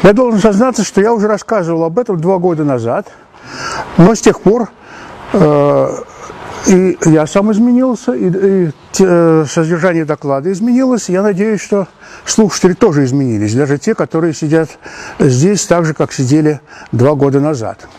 Я должен сознаться, что я уже рассказывал об этом 2 года назад, но с тех пор и я сам изменился, и содержание доклада изменилось. Я надеюсь, что слушатели тоже изменились, даже те, которые сидят здесь так же, как сидели 2 года назад.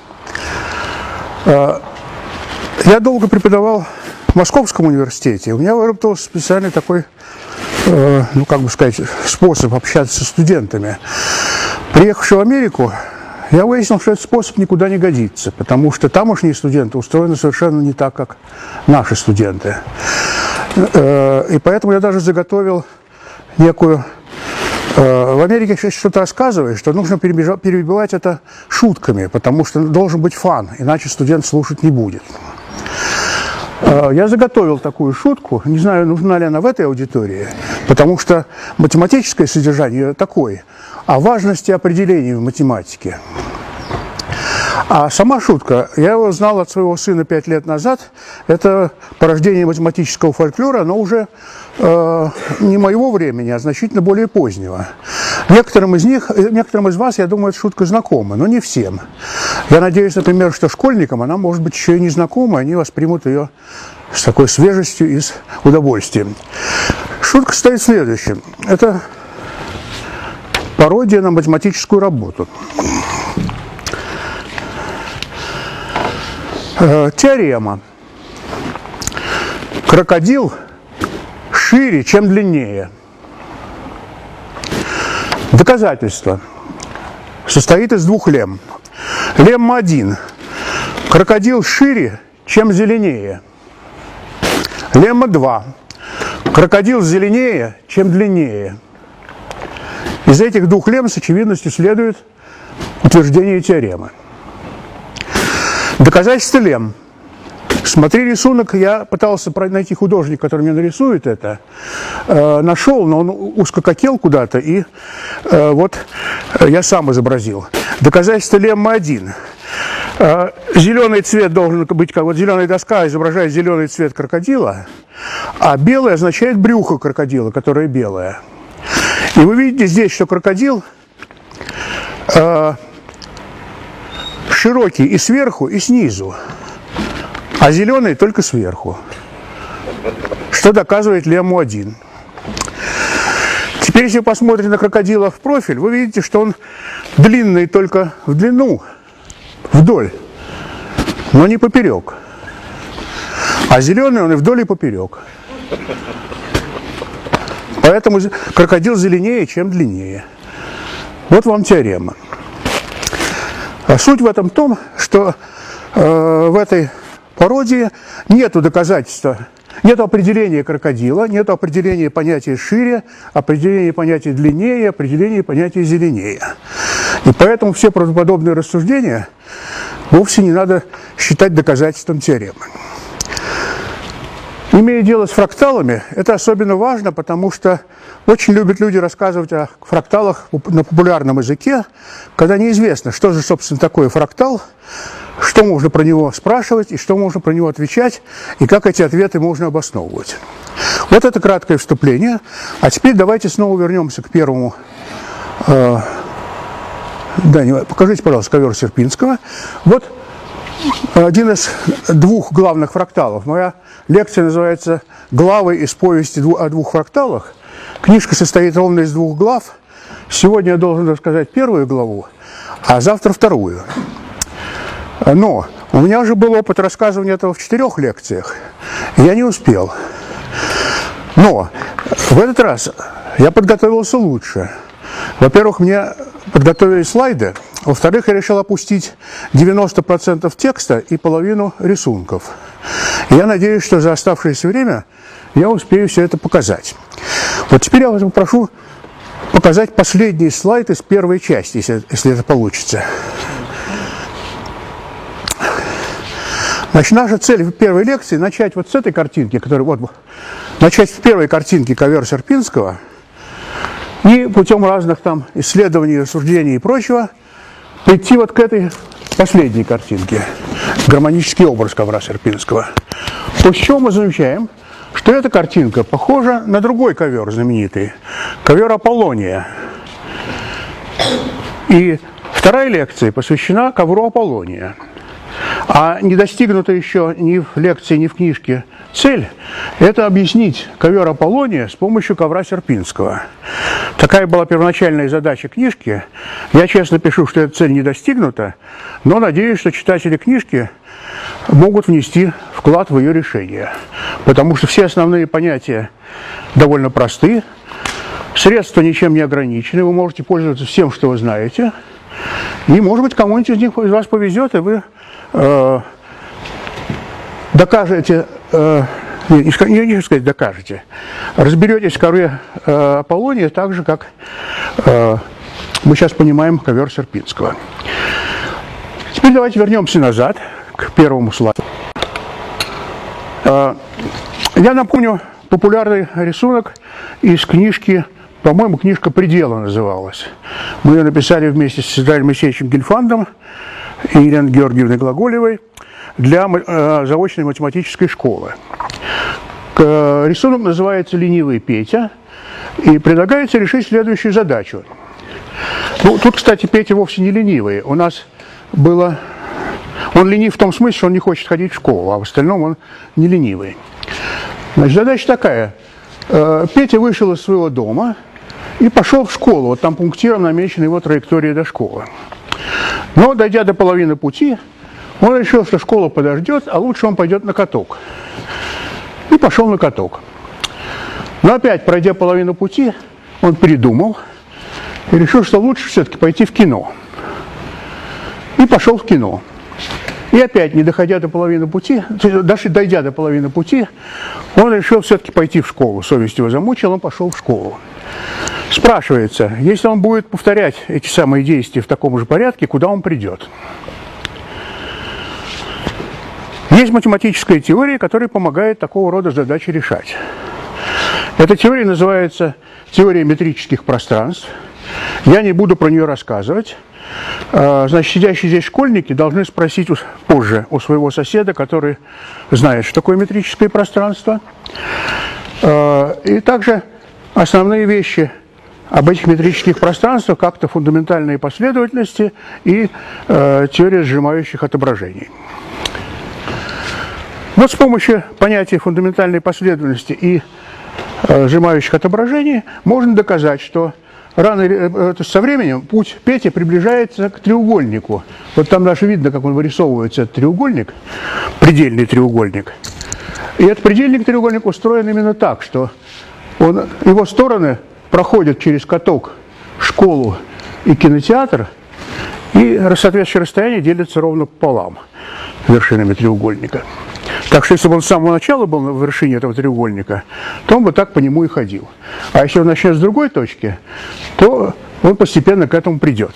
Я долго преподавал в Московском университете. У меня выработался специальный такой, ну, как бы сказать, способ общаться со студентами. Приехавший в Америку, я выяснил, что этот способ никуда не годится, потому что тамошние студенты устроены совершенно не так, как наши студенты. И поэтому я даже заготовил некую... В Америке, если что-то рассказываешь, то нужно перебивать это шутками, потому что должен быть фан, иначе студент слушать не будет. Я заготовил такую шутку, не знаю, нужна ли она в этой аудитории, потому что математическое содержание такое, о важности определений в математике. А сама шутка, я его знал от своего сына 5 лет назад, это порождение математического фольклора, но уже не моего времени, а значительно более позднего. Некоторым из вас, я думаю, эта шутка знакома, но не всем. Я надеюсь, например, что школьникам она может быть еще и не знакома, они воспримут ее с такой свежестью и с удовольствием. Шутка состоит в следующем. Это пародия на математическую работу. Теорема. Крокодил шире, чем длиннее. Доказательство. Состоит из 2 лемм. Лемма 1. Крокодил шире, чем зеленее. Лемма 2. Крокодил зеленее, чем длиннее. Из этих 2 лемм с очевидностью следует утверждение теоремы. Доказательство лемм. Смотри рисунок, я пытался найти художника, который мне нарисует это. Нашел, но он ускокотел куда-то, и вот я сам изобразил. Доказательство леммы 1. Зеленый цвет должен быть, как вот зеленая доска изображает зеленый цвет крокодила, а белый означает брюхо крокодила, которое белое. И вы видите здесь, что крокодил широкий и сверху, и снизу, а зеленый только сверху, что доказывает лемму 1. Теперь, если вы посмотрите на крокодила в профиль, вы видите, что он длинный только в длину, вдоль, но не поперек. А зеленый он и вдоль, и поперек. Поэтому крокодил зеленее, чем длиннее. Вот вам теорема. А суть в этом том, что в этой пародии нету доказательства, нету определения крокодила, нету определения понятия шире, определения понятия длиннее, определения понятия зеленее. И поэтому все правдоподобные рассуждения вовсе не надо считать доказательством теоремы. Имея дело с фракталами, это особенно важно, потому что очень любят люди рассказывать о фракталах на популярном языке, когда неизвестно, что же, собственно, такое фрактал, что можно про него спрашивать, и что можно про него отвечать, и как эти ответы можно обосновывать. Вот это краткое вступление. А теперь давайте снова вернемся к первому. Покажите, пожалуйста, ковер Серпинского. Вот один из 2 главных фракталов. Моя лекция называется «Главы из повести о 2 фракталах». Книжка состоит ровно из 2 глав. Сегодня я должен рассказать 1 главу, а завтра 2. Но у меня уже был опыт рассказывания этого в 4 лекциях, и я не успел. Но в этот раз я подготовился лучше. Во-первых, мне подготовили слайды. Во-вторых, я решил опустить 90% текста и половину рисунков. И я надеюсь, что за оставшееся время я успею все это показать. Вот теперь я вас попрошу показать последний слайд из первой части, если это получится. Значит, наша цель в первой лекции начать вот с этой картинки, начать с первой картинки ковер Серпинского, и путем разных там исследований, рассуждений и прочего прийти вот к этой последней картинке, гармонический образ ковра Серпинского. После чего мы замечаем, что эта картинка похожа на другой ковер знаменитый, ковер Аполлония. И вторая лекция посвящена ковру Аполлония. А не достигнута еще ни в лекции, ни в книжке цель – это объяснить ковер Аполлония с помощью ковра Серпинского. Такая была первоначальная задача книжки. Я честно пишу, что эта цель не достигнута, но надеюсь, что читатели книжки могут внести вклад в ее решение. Потому что все основные понятия довольно просты, средства ничем не ограничены, вы можете пользоваться всем, что вы знаете. И, может быть, кому-нибудь из вас повезет, и вы докажете, не сказать докажете, разберетесь в ковре Аполлония так же, как мы сейчас понимаем ковер Серпинского. Теперь давайте вернемся назад к первому слайду. Я напомню популярный рисунок из книжки, по-моему, книжка «Пределы» называлась. Мы ее написали вместе с Виталием Моисеевичем Гельфандом и Еленой Георгиевной Глаголевой для заочной математической школы. Рисунок называется «Ленивый Петя», и предлагается решить следующую задачу. Ну, тут, кстати, Петя вовсе не ленивый. У нас было... Он ленив в том смысле, что он не хочет ходить в школу, а в остальном он не ленивый. Значит, задача такая. Петя вышел из своего дома и пошел в школу. Вот там пунктиром намечена его траектория до школы. Но, дойдя до половины пути, он решил, что школа подождет, а лучше он пойдет на каток. И пошел на каток. Но опять, пройдя половину пути, он передумал и решил, что лучше все-таки пойти в кино. И пошел в кино. И опять, не доходя до половины пути, даже дойдя до половины пути, он решил все-таки пойти в школу. Совесть его замучила, он пошел в школу. Спрашивается, если он будет повторять эти самые действия в таком же порядке, куда он придет? Есть математическая теория, которая помогает такого рода задачи решать. Эта теория называется теория метрических пространств. Я не буду про нее рассказывать. Значит, сидящие здесь школьники должны спросить позже у своего соседа, который знает, что такое метрическое пространство. И также основные вещи об этих метрических пространствах, как-то фундаментальные последовательности и теория сжимающих отображений. Вот с помощью понятия фундаментальной последовательности и сжимающих отображений можно доказать, что со временем путь Пети приближается к треугольнику. Вот там даже видно, как он вырисовывается, этот треугольник, предельный треугольник. И этот предельный треугольник устроен именно так, что его стороны проходят через каток, школу и кинотеатр, и соответствующее расстояние делится ровно пополам вершинами треугольника. Так что если бы он с самого начала был на вершине этого треугольника, то он бы так по нему и ходил. А если он начнет с другой точки, то он постепенно к этому придет.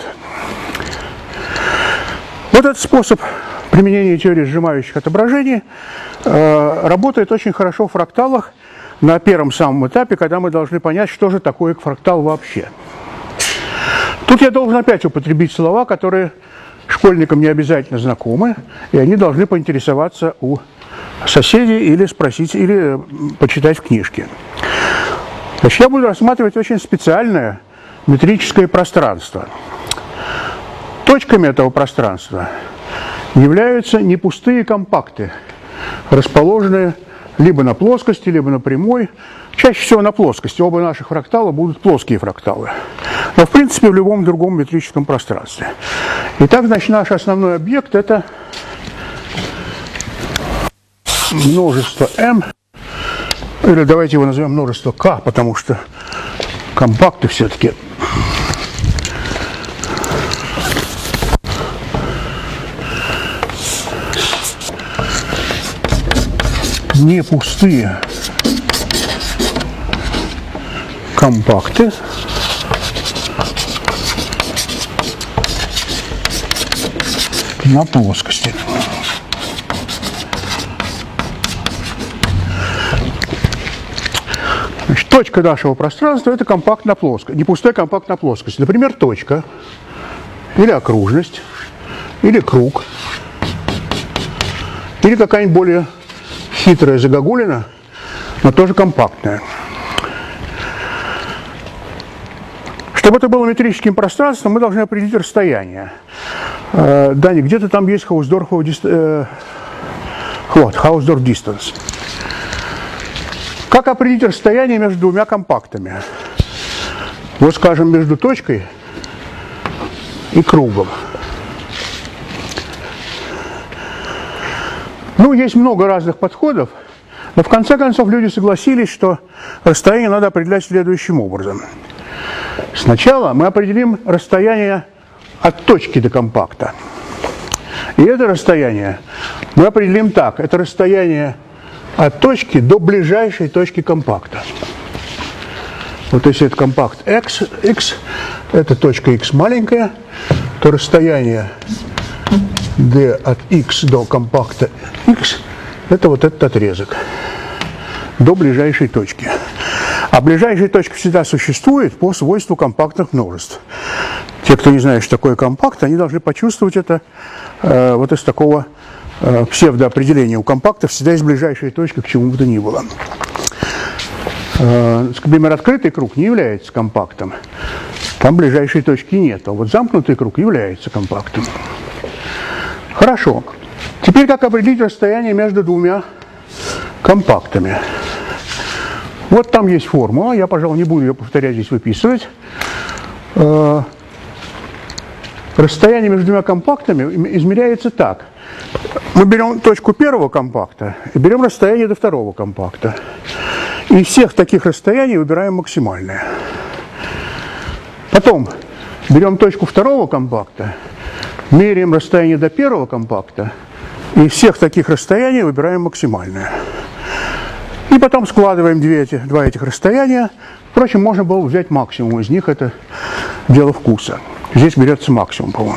Вот этот способ применения теории сжимающих отображений работает очень хорошо в фракталах на первом самом этапе, когда мы должны понять, что же такое фрактал вообще. Тут я должен опять употребить слова, которые школьникам не обязательно знакомы, и они должны поинтересоваться у соседей или спросить, или почитать в книжке. Значит, я буду рассматривать очень специальное метрическое пространство. Точками этого пространства являются не пустые компакты, расположенные либо на плоскости, либо на прямой. Чаще всего на плоскости. Оба наших фрактала будут плоские фракталы. Но, в принципе, в любом другом метрическом пространстве. Итак, значит, наш основной объект – это множество m, или давайте его назовем множество k, потому что компакты все-таки не пустые компакты на плоскости. Значит, точка нашего пространства – это компакт на плоскости, не пустой компакт на плоскости. Например, точка, или окружность, или круг, или какая-нибудь более хитрая загогулина, но тоже компактная. Чтобы это было метрическим пространством, мы должны определить расстояние. Дани, где-то там есть Hausdorff distance. Как определить расстояние между двумя компактами? Вот, скажем, между точкой и кругом. Ну, есть много разных подходов, но в конце концов люди согласились, что расстояние надо определять следующим образом. Сначала мы определим расстояние от точки до компакта. И это расстояние мы определим так. Это расстояние от точки до ближайшей точки компакта. Вот если это компакт X, это точка X маленькая, то расстояние D от X до компакта X это вот этот отрезок до ближайшей точки. А ближайшая точка всегда существует по свойству компактных множеств. Те, кто не знает, что такое компакт, они должны почувствовать это вот из такого псевдоопределения. У компактов всегда есть ближайшая точка к чему бы то ни было. Например, открытый круг не является компактом. Там ближайшей точки нет. А вот замкнутый круг является компактом. Хорошо. Теперь как определить расстояние между двумя компактами? Вот там есть формула. Я, пожалуй, не буду ее повторять, здесь выписывать. Расстояние между двумя компактами измеряется так. Мы берем точку первого компакта и берем расстояние до второго компакта. И из всех таких расстояний выбираем максимальное. Потом берем точку второго компакта, меряем расстояние до первого компакта, и из всех таких расстояний выбираем максимальное. И потом складываем два этих расстояния. Впрочем, можно было взять максимум из них, это дело вкуса. Здесь берется максимум, по-моему.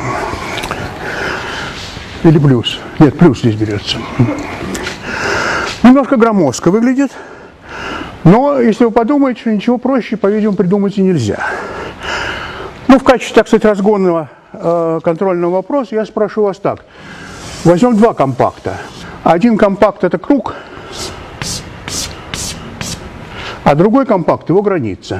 Или плюс. Нет, плюс здесь берется. Немножко громоздко выглядит. Но, если вы подумаете, что ничего проще, по-видимому, придумать и нельзя. Ну, в качестве, так сказать, разгонного контрольного вопроса я спрошу вас так. Возьмем два компакта. Один компакт – это круг, а другой компакт – его граница.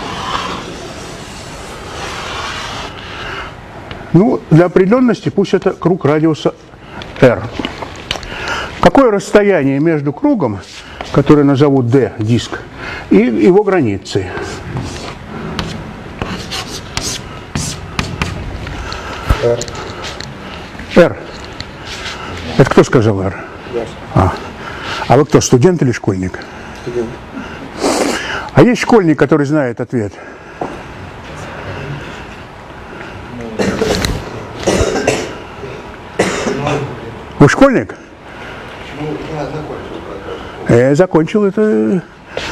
Ну, для определенности пусть это круг радиуса R. Какое расстояние между кругом, который назовут D, диск, и его границей? R. Это кто сказал R? А вы кто, студент или школьник? Студент. А есть школьник, который знает ответ? Вы школьник? Ну, я закончил. Закончил это...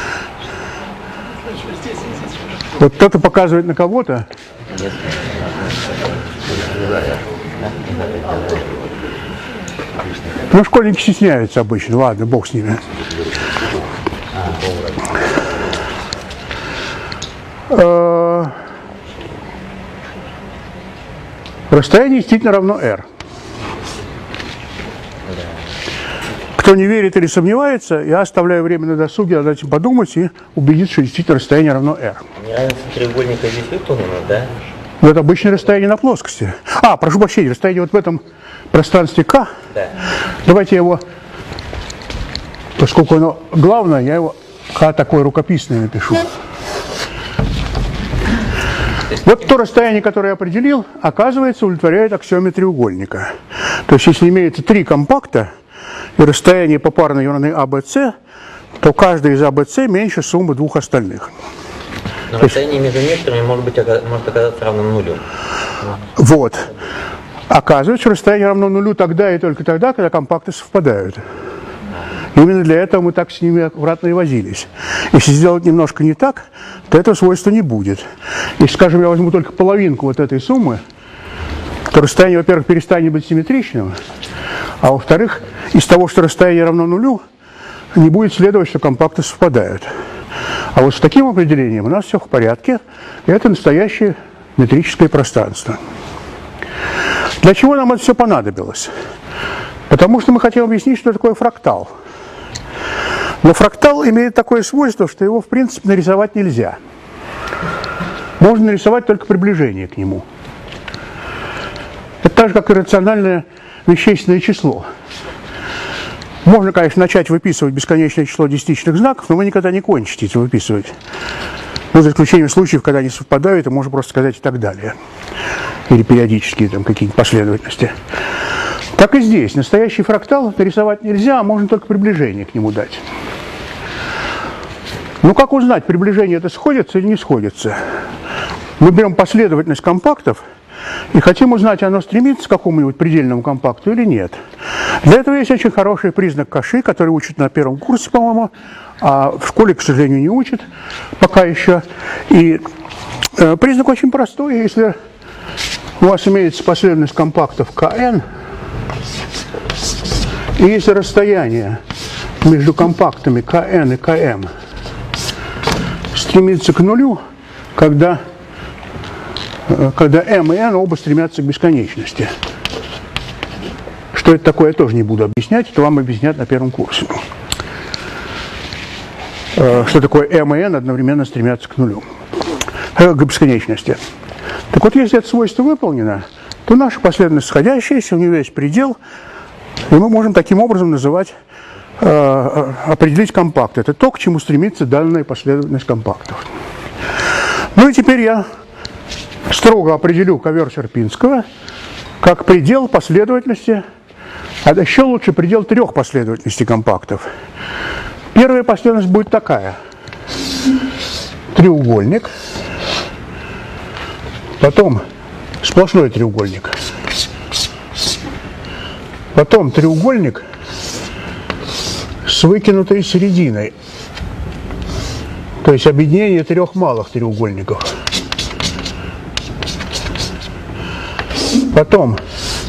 Вот кто-то показывает на кого-то. Ну, школьники стесняются обычно. Ладно, бог с ними. Расстояние действительно равно R. Кто не верит или сомневается, я оставляю время на досуге, над этим подумать и убедиться, что действительно расстояние равно R. Неравенство треугольника здесь выполнено, да? Но это обычное расстояние на плоскости. Прошу прощения, расстояние вот в этом пространстве К. Да. Давайте я его, поскольку оно главное, я его К такое рукописное напишу. Вот то расстояние, которое я определил, оказывается, удовлетворяет аксиоме треугольника. То есть, если имеется три компакта и расстояние попарно равны АБС, то каждый из АБС меньше суммы двух остальных. Но расстояние между некоторыми может оказаться равным нулю. Вот. Оказывается, что расстояние равно нулю тогда и только тогда, когда компакты совпадают. Именно для этого мы так с ними аккуратно и возились. Если сделать немножко не так, то этого свойства не будет. Если, скажем, я возьму только половинку вот этой суммы, то расстояние, во-первых, перестанет быть симметричным, а во-вторых, из того, что расстояние равно нулю, не будет следовать, что компакты совпадают. А вот с таким определением у нас все в порядке, и это настоящее метрическое пространство. Для чего нам это все понадобилось? Потому что мы хотим объяснить, что такое фрактал. Но фрактал имеет такое свойство, что его, в принципе, нарисовать нельзя. можно нарисовать только приближение к нему. Это так же, как иррациональное вещественное число. Можно, конечно, начать выписывать бесконечное число десятичных знаков, но вы никогда не кончите это выписывать. Ну, за исключением случаев, когда они совпадают, и можно просто сказать и так далее. Или периодические там какие-нибудь последовательности. Так и здесь. Настоящий фрактал нарисовать нельзя, а можно только приближение к нему дать. Ну, как узнать, приближение это сходится или не сходится? Мы берем последовательность компактов и хотим узнать, оно стремится к какому-нибудь предельному компакту или нет. Для этого есть очень хороший признак Каши, который учат на первом курсе, по-моему, а в школе, к сожалению, не учат пока еще. И признак очень простой. Если у вас имеется последовательность компактов КН, и если расстояние между компактами КН и КМ стремится к нулю, когда m и n оба стремятся к бесконечности. Что это такое, я тоже не буду объяснять, это вам объяснят на первом курсе. Что такое m и n одновременно стремятся к нулю, к бесконечности. Так вот, если это свойство выполнено, то наша последовательность сходящаяся, у нее есть предел, и мы можем таким образом называть, определить компакт. Это то, к чему стремится данная последовательность компактов. Ну и теперь я строго определю ковер Сierpinского как предел последовательности, а еще лучше предел трех последовательностей компактов. Первая последовательность будет такая. Треугольник, потом сплошной треугольник, потом треугольник с выкинутой серединой, то есть объединение трех малых треугольников. Потом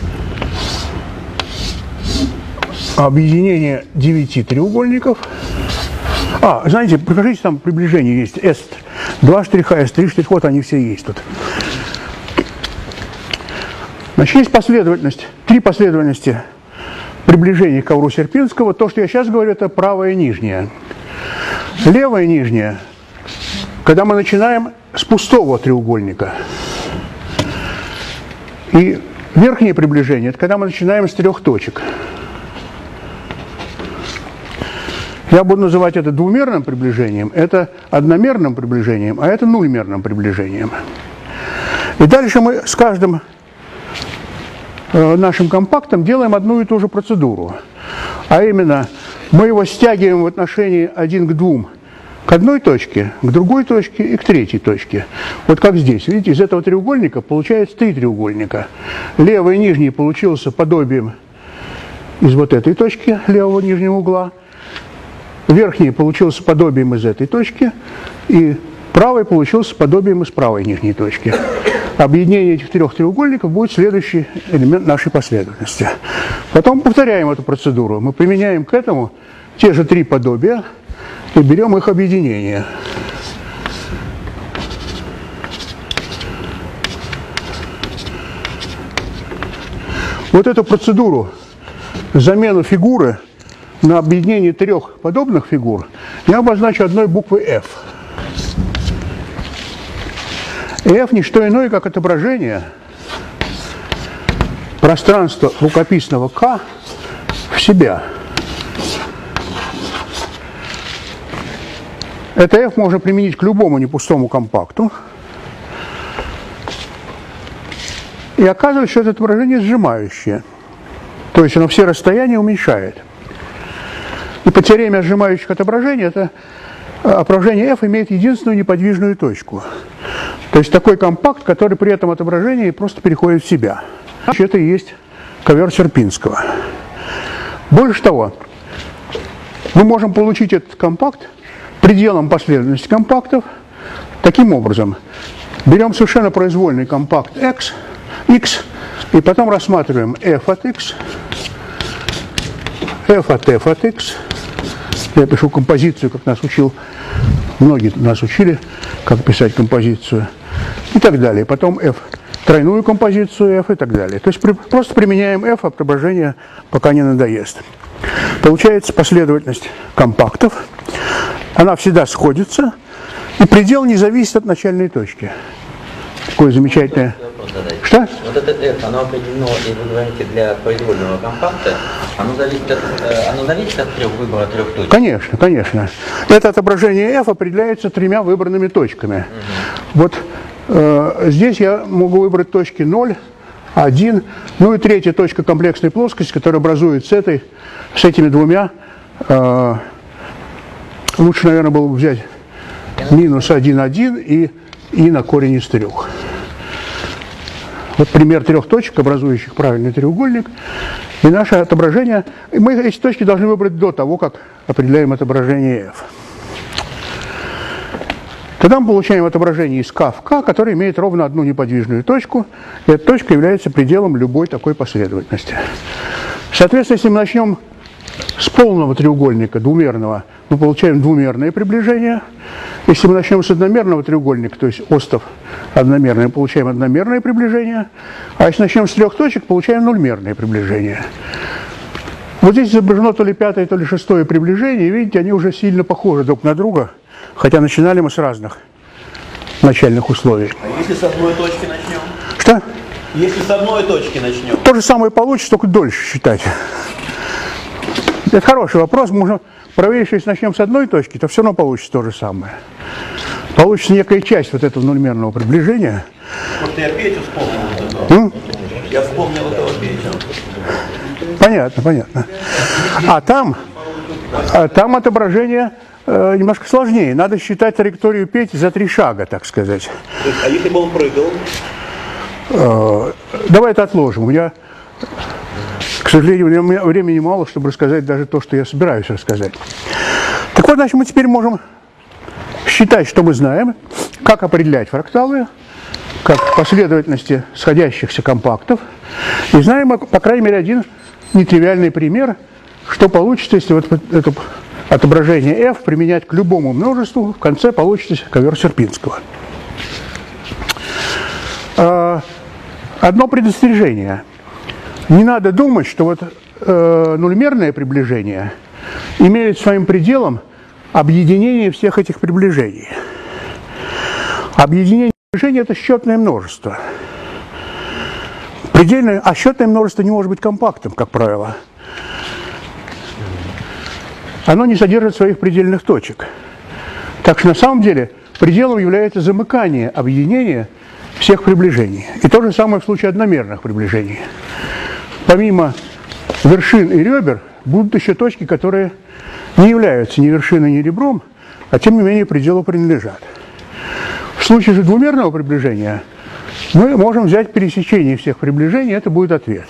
объединение 9 треугольников. Знаете, покажите, там приближение есть. S, 2 штриха, S3 штрих, вот они все есть тут. Значит, есть последовательность, три последовательности приближений к ковру Сierpinского. То, что я сейчас говорю, это правая нижняя. Левая нижняя, когда мы начинаем с пустого треугольника. И верхнее приближение, это когда мы начинаем с трех точек. Я буду называть это двумерным приближением, это одномерным приближением, а это нульмерным приближением. И дальше мы с каждым нашим компактом делаем одну и ту же процедуру. А именно, мы его стягиваем в отношении 1 к 2 к одной точке, к другой точке и к третьей точке. Вот как здесь. Видите, из этого треугольника получается 3 треугольника. Левый нижний получился подобием из вот этой точки левого нижнего угла. Верхний получился подобием из этой точки. И правый получился подобием из правой нижней точки. Объединение этих трех треугольников будет следующий элемент нашей последовательности. Потом повторяем эту процедуру. Мы применяем к этому те же 3 подобия и берем их объединение. Вот эту процедуру, замену фигуры на объединение 3 подобных фигур, я обозначу одной буквой F. F не что иное, как отображение пространства рукописного К в себя. Это F можно применить к любому непустому компакту. И оказывается, что это отображение сжимающее. То есть оно все расстояния уменьшает. И по теореме сжимающих отображений это отображение F имеет единственную неподвижную точку. То есть такой компакт, который при этом отображении просто переходит в себя. Это и есть ковер Сierpinского. Больше того, мы можем получить этот компакт пределом последовательности компактов таким образом. Берем совершенно произвольный компакт X, и потом рассматриваем f от x, f от x. Я пишу композицию, как нас учил, многие нас учили, как писать композицию, и так далее. Потом f, тройную композицию f и так далее. То есть просто применяем f отображение, пока не надоест. Получается последовательность компактов. Она всегда сходится, И предел не зависит от начальной точки. Такое замечательное. Что? Вот это F, оно определено, и вы говорите, для произвольного компакта, оно зависит от выбора трех точек? Конечно, конечно. Это отображение F определяется тремя выбранными точками. Вот здесь я могу выбрать точки 0, 1, ну и третья точка комплексной плоскости, которая образует с этими двумя. Лучше, наверное, было бы взять минус 1, 1 и на корень из 3. Вот пример трех точек, образующих правильный треугольник. И наше отображение, мы эти точки должны выбрать до того, как определяем отображение F. Тогда мы получаем отображение из K в K, которое имеет ровно одну неподвижную точку. И эта точка является пределом любой такой последовательности. Соответственно, если мы начнем с полного треугольника, двумерного, мы получаем двумерное приближение. Если мы начнем с одномерного треугольника, то есть остов одномерный, мы получаем одномерное приближение. А если начнем с трех точек, получаем нульмерное приближение. Вот здесь изображено то ли пятое, то ли шестое приближение. И видите, они уже сильно похожи друг на друга, хотя начинали мы с разных начальных условий. А если с одной точки начнем? Что? Если с одной точки начнем? То же самое получится, только дольше считать. Это хороший вопрос. Можно проверить, что если начнем с одной точки, то все равно получится то же самое. Получится некая часть вот этого нульмерного приближения. Просто я Петю вспомнил. Я вспомнил этого Петю. Понятно, понятно. А там отображение немножко сложнее. Надо считать траекторию Пети за 3 шага, так сказать. А если бы он прыгал? Давай это отложим. У меня, к сожалению, времени мало, чтобы рассказать даже то, что я собираюсь рассказать. Так вот, значит, мы теперь можем считать, что мы знаем, как определять фракталы, как последовательности сходящихся компактов. И знаем, по крайней мере, один нетривиальный пример, что получится, если вот это отображение F применять к любому множеству, в конце получится ковер Сierpinского. Одно предостережение. Не надо думать, что вот нульмерное приближение имеет своим пределом объединение всех этих приближений. Объединение приближений – это счетное множество. Предельное, а счетное множество не может быть компактом, как правило. Оно не содержит своих предельных точек. Так что на самом деле пределом является замыкание объединения всех приближений. И то же самое в случае одномерных приближений. Помимо вершин и ребер будут еще точки, которые не являются ни вершиной, ни ребром, а тем не менее пределу принадлежат. В случае же двумерного приближения мы можем взять пересечение всех приближений, это будет ответ.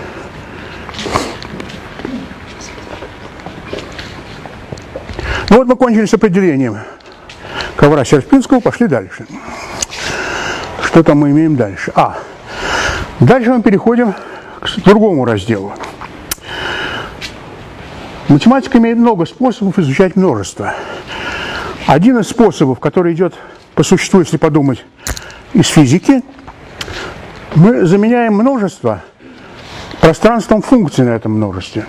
Ну вот мы кончили с определением ковра Сierpinского, пошли дальше. Что там мы имеем дальше? Дальше мы переходим к другому разделу. Математика имеет много способов изучать множество. Один из способов, который идет по существу, если подумать, из физики, мы заменяем множество пространством функций на этом множестве.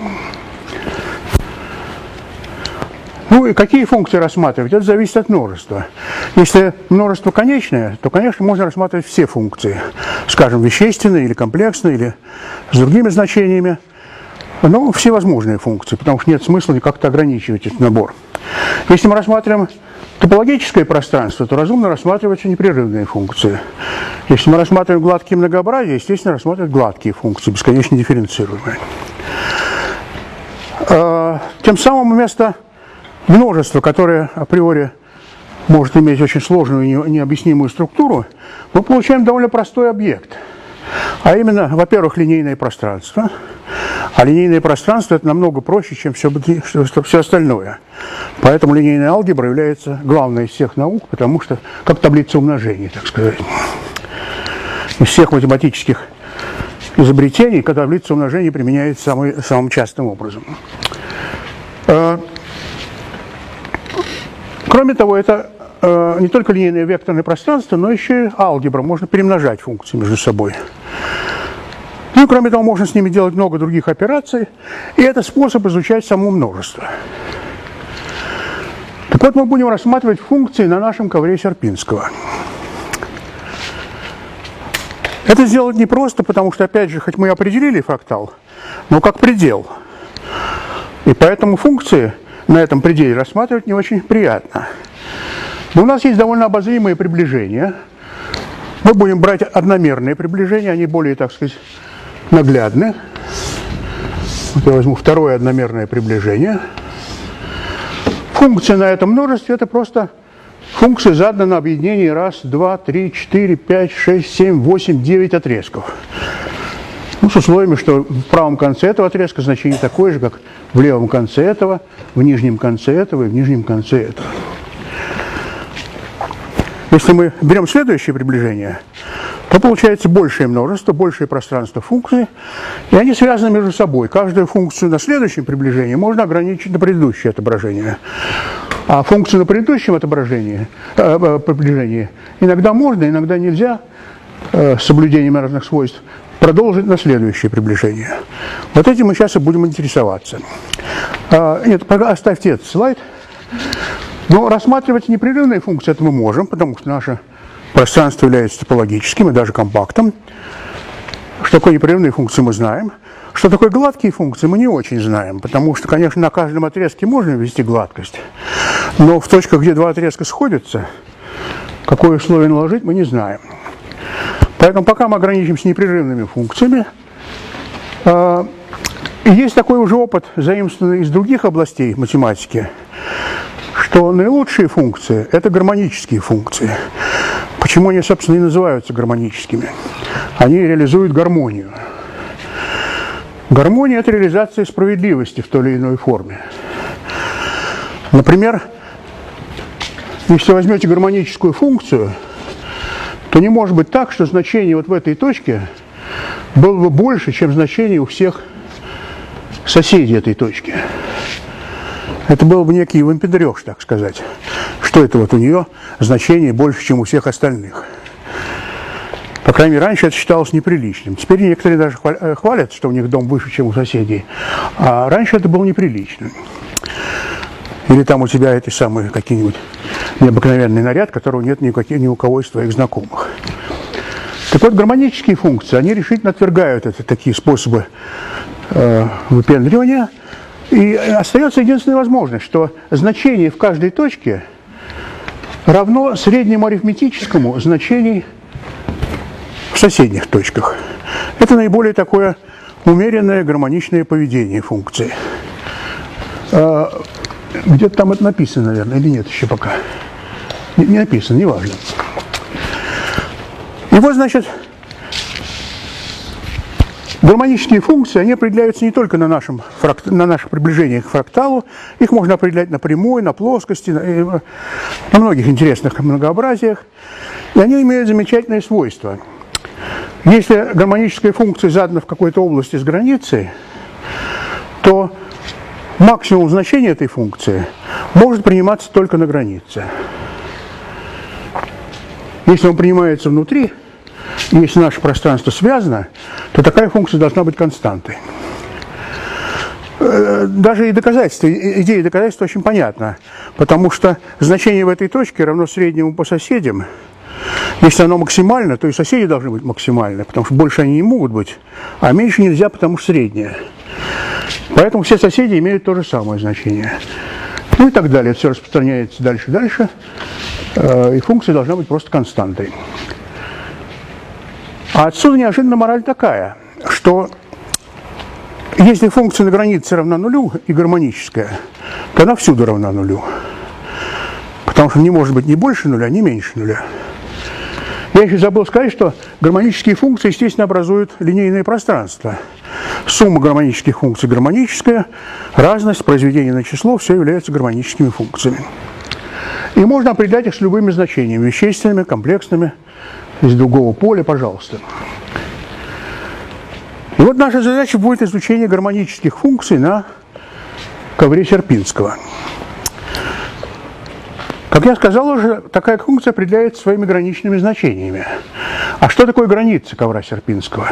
Ну и какие функции рассматривать? Это зависит от множества. Если множество конечное, то, конечно, можно рассматривать все функции. Скажем, вещественные или комплексные, или с другими значениями. Но все возможные функции, потому что нет смысла как-то ограничивать этот набор. Если мы рассматриваем топологическое пространство, то разумно рассматривать непрерывные функции. Если мы рассматриваем гладкие многообразия, естественно, рассматривать гладкие функции, бесконечно дифференцируемые. Тем самым вместо множества, которое априори может иметь очень сложную и необъяснимую структуру, мы получаем довольно простой объект. А именно, во-первых, линейное пространство. А линейное пространство – это намного проще, чем все остальное. Поэтому линейная алгебра является главной из всех наук, потому что как таблица умножений, так сказать. Из всех математических изобретений, когда таблица умножений применяется самым частым образом. Кроме того, это не только линейное векторное пространство, но еще и алгебра. Можно перемножать функции между собой. Ну и кроме того, можно с ними делать много других операций. И это способ изучать само множество. Так вот, мы будем рассматривать функции на нашем ковре Сierpinского. Это сделать непросто, потому что, опять же, хоть мы определили фрактал, но как предел. И поэтому функции на этом пределе рассматривать не очень приятно. Но у нас есть довольно обозримые приближения. Мы будем брать одномерные приближения, они более, так сказать, наглядны. Вот я возьму второе одномерное приближение. Функция на этом множестве – это просто функция задана на объединении 1, 2, 3, 4, 5, 6, 7, 8, 9 отрезков. Ну, с условиями, что в правом конце этого отрезка значение такое же, как в левом конце этого, в нижнем конце этого и в нижнем конце этого. Если мы берем следующее приближение, то получается большее множество, большее пространство функций, и они связаны между собой. Каждую функцию на следующем приближении можно ограничить на предыдущее отображение. А функцию на предыдущем приближении иногда можно, иногда нельзя, с соблюдением разных свойств, продолжить на следующее приближение. Вот этим мы сейчас и будем интересоваться. Нет, оставьте этот слайд. Но рассматривать непрерывные функции это мы можем, потому что наше пространство является топологическим и даже компактом. Что такое непрерывные функции мы знаем. Что такое гладкие функции мы не очень знаем, потому что, конечно, на каждом отрезке можно ввести гладкость, но в точках, где два отрезка сходятся, какое условие наложить, мы не знаем. Поэтому пока мы ограничимся непрерывными функциями. Есть такой уже опыт, заимствованный из других областей математики, что наилучшие функции – это гармонические функции. Почему они, собственно, и называются гармоническими? Они реализуют гармонию. Гармония – это реализация справедливости в той или иной форме. Например, если возьмете гармоническую функцию, то не может быть так, что значение вот в этой точке было бы больше, чем значение у всех соседей этой точки. Это был бы некий вампидреж, так сказать, что это вот у нее значение больше, чем у всех остальных. По крайней мере, раньше это считалось неприличным. Теперь некоторые даже хвалят, что у них дом выше, чем у соседей. А раньше это было неприлично. Или там у тебя эти самые какие-нибудь необыкновенный наряд, которого нет ни у кого из твоих знакомых. Так вот, гармонические функции, они решительно отвергают такие способы выпендривания. И остается единственная возможность, что значение в каждой точке равно среднему арифметическому значению в соседних точках. Это наиболее такое умеренное гармоничное поведение функции. Где-то там это написано, наверное, или нет еще пока. Не написано, неважно. И вот, значит, гармонические функции, они определяются не только на наших приближениях к фракталу, их можно определять на прямой, на плоскости, на многих интересных многообразиях, и они имеют замечательные свойства. Если гармоническая функция задана в какой-то области с границей, то максимум значения этой функции может приниматься только на границе. Если он принимается внутри, если наше пространство связано, то такая функция должна быть константой. Даже и доказательство, идея доказательства очень понятна, потому что значение в этой точке равно среднему по соседям. Если оно максимально, то и соседи должны быть максимальны, потому что больше они не могут быть, а меньше нельзя, потому что среднее. Поэтому все соседи имеют то же самое значение. Ну и так далее. Это все распространяется дальше и дальше, и функция должна быть просто константой. А отсюда неожиданно мораль такая, что если функция на границе равна нулю и гармоническая, то она всюду равна нулю. Потому что не может быть ни больше нуля, ни меньше нуля. Я еще забыл сказать, что гармонические функции, естественно, образуют линейное пространство. Сумма гармонических функций гармоническая, разность, произведение на число, все являются гармоническими функциями. И можно определять их с любыми значениями, вещественными, комплексными, из другого поля, пожалуйста. И вот наша задача будет изучение гармонических функций на ковре Сierpinского. Как я сказал уже, такая функция определяется своими граничными значениями. А что такое граница ковра Сierpinского?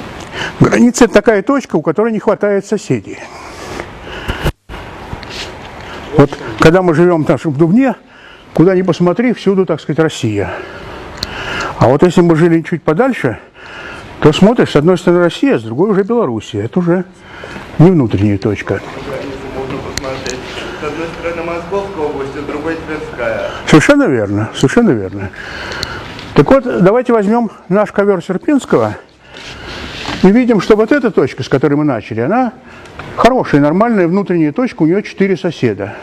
Граница – это такая точка, у которой не хватает соседей. Вот когда мы живем в нашем Дубне, куда ни посмотри, всюду, так сказать, Россия. А вот если мы жили чуть подальше, то смотришь, с одной стороны Россия, с другой уже Белоруссия. Это уже не внутренняя точка. Можно посмотреть. С одной стороны Московская область, с другой Тверская. Совершенно верно, совершенно верно. Так вот, давайте возьмем наш ковер Серпинского и видим, что вот эта точка, с которой мы начали, она хорошая, нормальная внутренняя точка, у нее 4 соседа.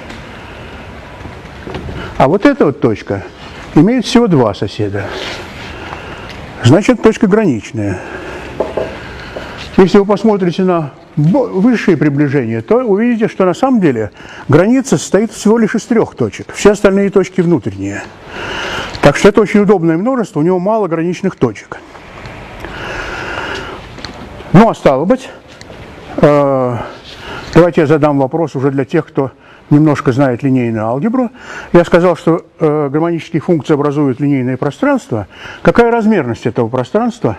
А вот эта вот точка имеет всего 2 соседа. Значит, точка граничная. Если вы посмотрите на высшие приближения, то увидите, что на самом деле граница состоит всего лишь из 3 точек. Все остальные точки внутренние. Так что это очень удобное множество, у него мало граничных точек. Ну, а стало быть, давайте я задам вопрос уже для тех, кто немножко знает линейную алгебру. Я сказал, что гармонические функции образуют линейное пространство. Какая размерность этого пространства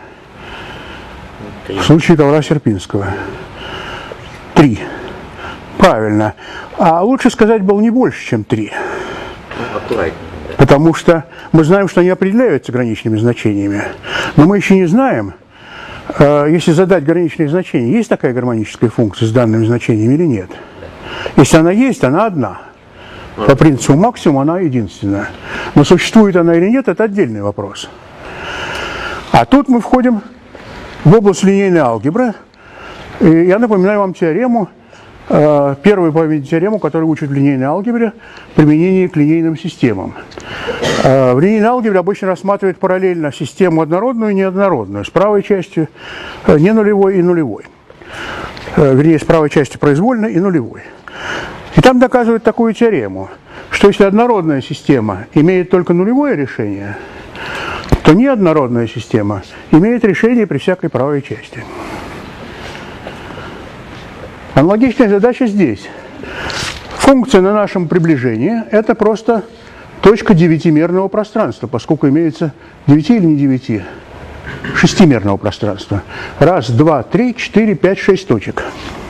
в случае ковра Серпинского? 3. Правильно. А лучше сказать было не больше, чем 3. Аккуратнее. Потому что мы знаем, что они определяются граничными значениями. Но мы еще не знаем, если задать граничные значения, есть такая гармоническая функция с данными значениями или нет. Если она есть, она одна. По принципу максимума она единственная. Но существует она или нет, это отдельный вопрос. А тут мы входим в область линейной алгебры. И я напоминаю вам теорему, первую по виду теорему, которую учат в линейной алгебре, применение к линейным системам. В линейной алгебре обычно рассматривают параллельно систему однородную и неоднородную, с правой частью не нулевой и нулевой. Вернее, с правой части произвольной и нулевой. И там доказывают такую теорему, что если однородная система имеет только нулевое решение, то неоднородная система имеет решение при всякой правой части. Аналогичная задача здесь. Функция на нашем приближении – это просто точка девятимерного пространства, поскольку имеется 9 или не 9, шестимерного пространства. 1, 2, 3, 4, 5, 6 точек.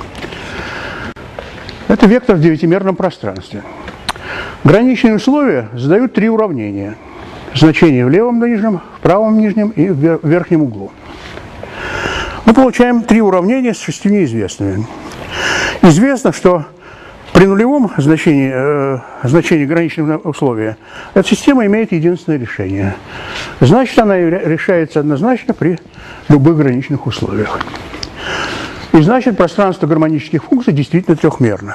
Это вектор в девятимерном пространстве. Граничные условия задают 3 уравнения. Значение в левом нижнем, в правом нижнем и в верхнем углу. Мы получаем 3 уравнения с 6 неизвестными. Известно, что при нулевом значении граничного условия эта система имеет единственное решение. Значит, она решается однозначно при любых граничных условиях. И значит, пространство гармонических функций действительно трехмерно.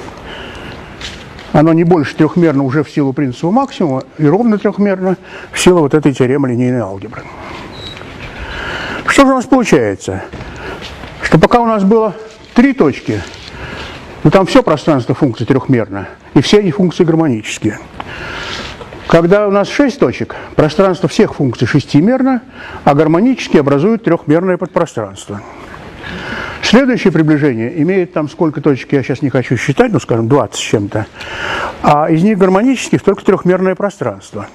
Оно не больше трехмерно уже в силу принципа максимума и ровно трехмерно в силу вот этой теоремы линейной алгебры. Что же у нас получается? Что пока у нас было 3 точки, но там все пространство функций трехмерно, и все эти функции гармонические. Когда у нас 6 точек, пространство всех функций шестимерно, а гармонически образуют трехмерное подпространство. Следующее приближение имеет там сколько точек, я сейчас не хочу считать, ну, скажем, 20 с чем-то, а из них гармонических только трехмерное пространство.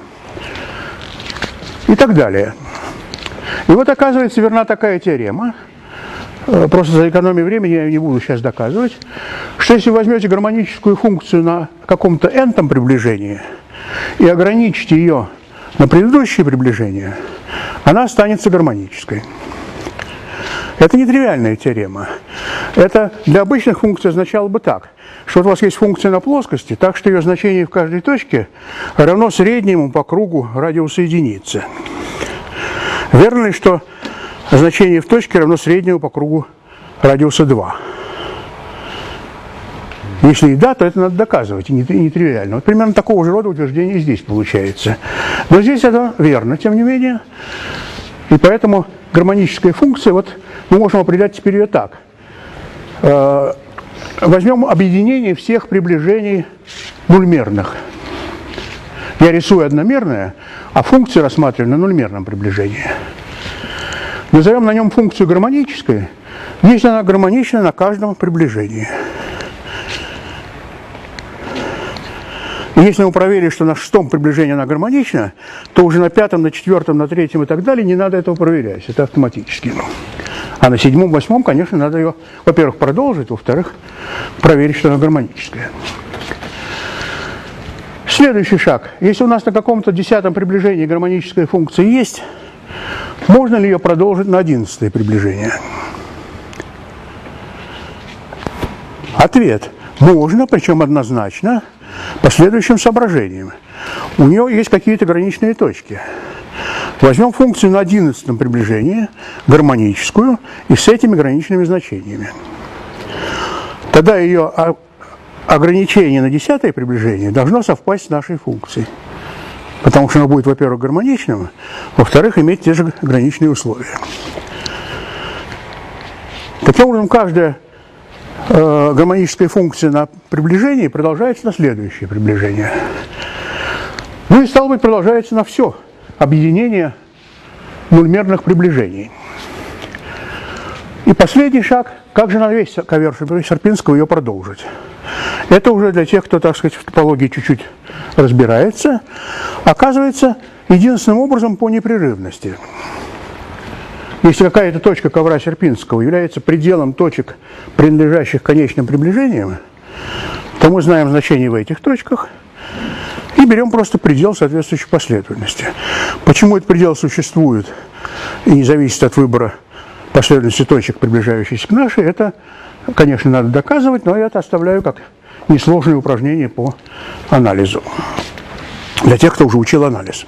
И так далее. И вот оказывается верна такая теорема, просто за экономией времени я не буду сейчас доказывать, что если вы возьмете гармоническую функцию на каком-то n-том приближении и ограничите ее на предыдущее приближение, она останется гармонической. Это не тривиальная теорема. Это для обычных функций означало бы так, что вот у вас есть функция на плоскости, так что ее значение в каждой точке равно среднему по кругу радиуса единицы. Верно ли, что значение в точке равно среднему по кругу радиуса 2? Если и да, то это надо доказывать, и не тривиально. Вот примерно такого же рода утверждение здесь получается. Но здесь это верно, тем не менее. И поэтому гармоническая функция, вот мы можем определять теперь ее так. Возьмем объединение всех приближений нульмерных. Я рисую одномерное, а функцию рассматриваю на нульмерном приближении. Назовем на нем функцию гармонической, если она гармонична на каждом приближении. И если мы проверили, что на 6-м приближении она гармонична, то уже на 5-м, на 4-м, на 3-м и так далее не надо этого проверять, это автоматически. А на 7-м, 8-м, конечно, надо ее, во-первых, продолжить, во-вторых, проверить, что она гармоническая. Следующий шаг. Если у нас на каком-то 10-м приближении гармоническая функция есть, можно ли ее продолжить на 11-е приближение? Ответ. Можно, причем однозначно, по следующим соображениям. У нее есть какие-то граничные точки. Возьмем функцию на 11-м приближении, гармоническую, и с этими граничными значениями. Тогда ее ограничение на 10-е приближение должно совпасть с нашей функцией. Потому что оно будет, во-первых, гармоничным, во-вторых, иметь те же граничные условия. Таким образом, каждая гармоническая функция на приближении продолжается на следующее приближение. Ну и, стало быть, продолжается на все объединение нульмерных приближений. И последний шаг, как же на весь ковер Сierpinского ее продолжить. Это уже для тех, кто, так сказать, в топологии чуть-чуть разбирается, оказывается единственным образом по непрерывности. Если какая-то точка ковра Sierpinского является пределом точек, принадлежащих конечным приближениям, то мы знаем значение в этих точках и берем просто предел соответствующей последовательности. Почему этот предел существует и не зависит от выбора последовательности точек, приближающихся к нашей, это, конечно, надо доказывать, но я это оставляю как несложное упражнение по анализу для тех, кто уже учил анализ.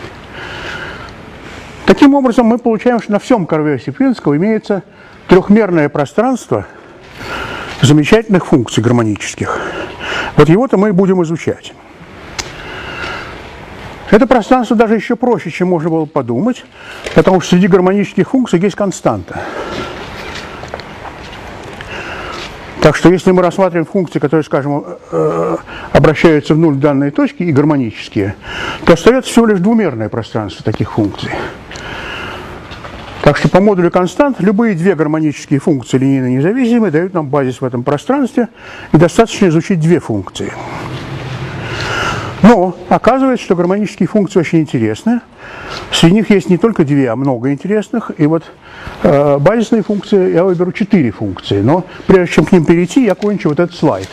Таким образом, мы получаем, что на всем ковре Sierpinского имеется трехмерное пространство замечательных функций гармонических. Вот его-то мы будем изучать. Это пространство даже еще проще, чем можно было подумать, потому что среди гармонических функций есть константа. Так что если мы рассматриваем функции, которые, скажем, обращаются в нуль в данной точке и гармонические, то остается всего лишь двумерное пространство таких функций. Так что по модулю констант любые две гармонические функции линейно независимые дают нам базис в этом пространстве, и достаточно изучить две функции. Но оказывается, что гармонические функции очень интересны. Среди них есть не только две, а много интересных. И вот базисные функции, я выберу 4 функции. Но прежде чем к ним перейти, я кончу вот этот слайд.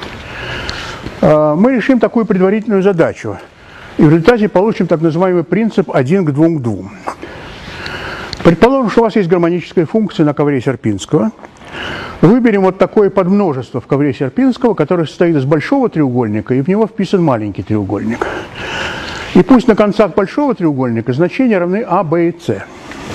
Мы решим такую предварительную задачу. И в результате получим так называемый принцип 1 к 2 к 2. Предположим, что у вас есть гармоническая функция на ковре Sierpinского. Выберем вот такое подмножество в ковре Sierpinского, которое состоит из большого треугольника, и в него вписан маленький треугольник. И пусть на концах большого треугольника значения равны А, Б и С.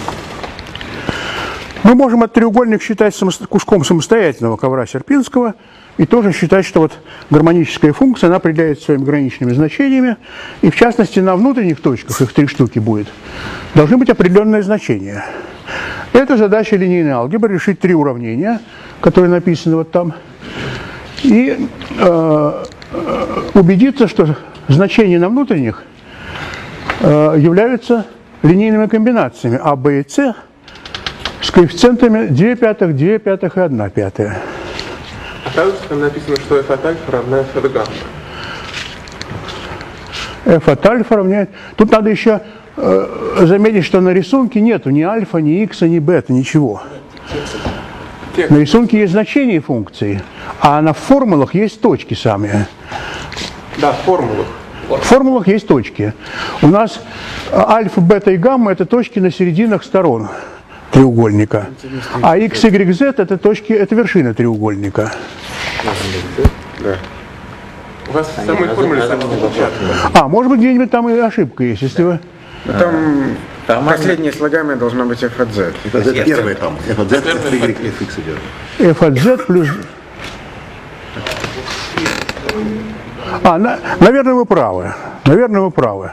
Мы можем этот треугольник считать куском самостоятельного ковра Sierpinского и тоже считать, что вот гармоническая функция, она определяется своими граничными значениями, и в частности на внутренних точках, их 3 штуки будет, должны быть определенные значения. Это задача линейной алгебры, решить 3 уравнения, которые написаны вот там, и убедиться, что значения на внутренних являются линейными комбинациями А, Б и С с коэффициентами 2 пятых, 2 пятых и 1 пятая. Оказывается, там написано, что f от альфа равна f от гамма. F от альфа равняет... Тут надо еще заметить, что на рисунке нету ни альфа, ни икса, ни бета, ничего. На рисунке есть значение функции, а на формулах есть точки сами. Да, в формулах. В формулах есть точки. У нас альфа, бета и гамма – это точки на серединах сторон треугольника. А x, y, z – это точки, это вершина треугольника. Да. У вас в самой формуле сами напечатано. А, может быть, где-нибудь там и ошибка есть, если вы... Там последнее слагаемое должно быть f от z. Это первое там. F от z, f, y, f, x идет. F от z плюс... Наверное, вы правы. Наверное, вы правы.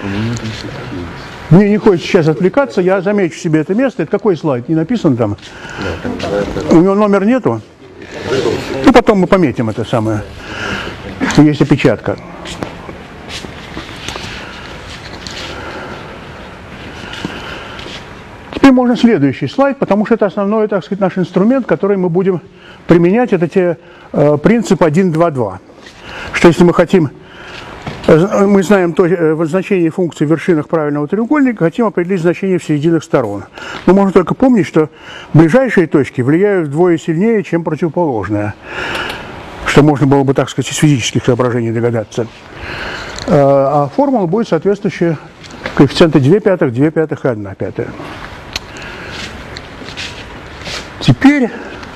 Мне не хочется сейчас отвлекаться, я замечу себе это место. Это какой слайд? Не написан там? У него номер нету? Ну, потом мы пометим это самое, что есть опечатка. Теперь можно следующий слайд, потому что это основной, так сказать, наш инструмент, который мы будем применять. Это те принцип 1, 2, 2. Что если мы хотим, мы знаем значение функции в вершинах правильного треугольника, хотим определить значение в серединах сторон. Но можно только помнить, что ближайшие точки влияют вдвое сильнее, чем противоположные. Что можно было бы, так сказать, из физических соображений догадаться. а формула будет соответствующая коэффициенты 2 пятых, 2 пятых и 1 пятая. Теперь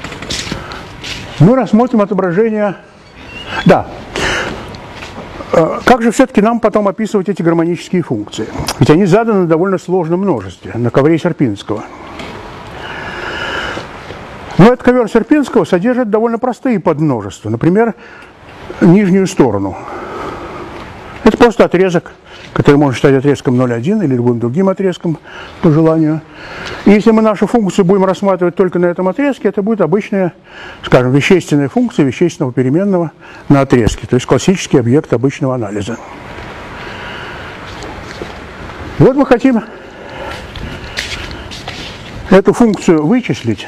мы рассмотрим отображение. Да. Как же все-таки нам потом описывать эти гармонические функции? Ведь они заданы в довольно сложном множестве, на ковре Серпинского. Но этот ковер Серпинского содержит довольно простые подмножества. Например, нижнюю сторону. Это просто отрезок, который можно считать отрезком 0,1 или любым другим отрезком по желанию. И если мы нашу функцию будем рассматривать только на этом отрезке, это будет обычная, скажем, вещественная функция вещественного переменного на отрезке, то есть классический объект обычного анализа. Вот мы хотим эту функцию вычислить,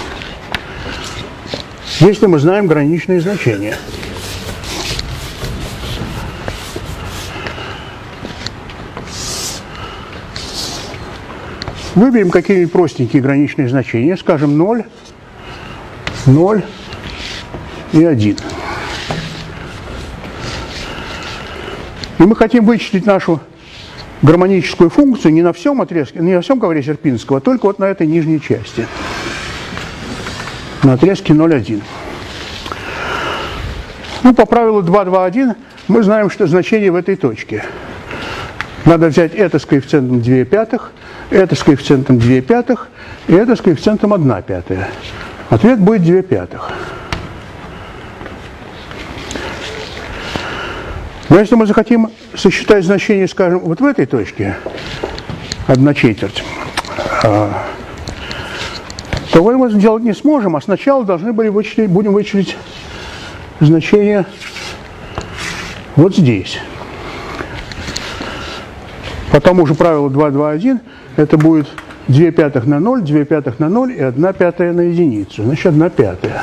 если мы знаем граничные значения. Выберем какие-нибудь простенькие граничные значения, скажем 0, 0 и 1. И мы хотим вычислить нашу гармоническую функцию не на всем отрезке, не на всем ковре Серпинского, а только вот на этой нижней части, на отрезке 0,1. Ну, по правилу 2,2,1 мы знаем, что значение в этой точке. Надо взять это с коэффициентом 2 пятых, это с коэффициентом 2 пятых и это с коэффициентом 1 пятая. Ответ будет 2 пятых. Но если мы захотим сосчитать значение, скажем, вот в этой точке, 1/4, то мы это сделать не сможем, а сначала должны будем вычислить значение вот здесь. По тому же правилу 2,2,1 это будет 2 пятых на 0, 2 пятых на 0 и 1 пятая на единицу. Значит, 1 пятая.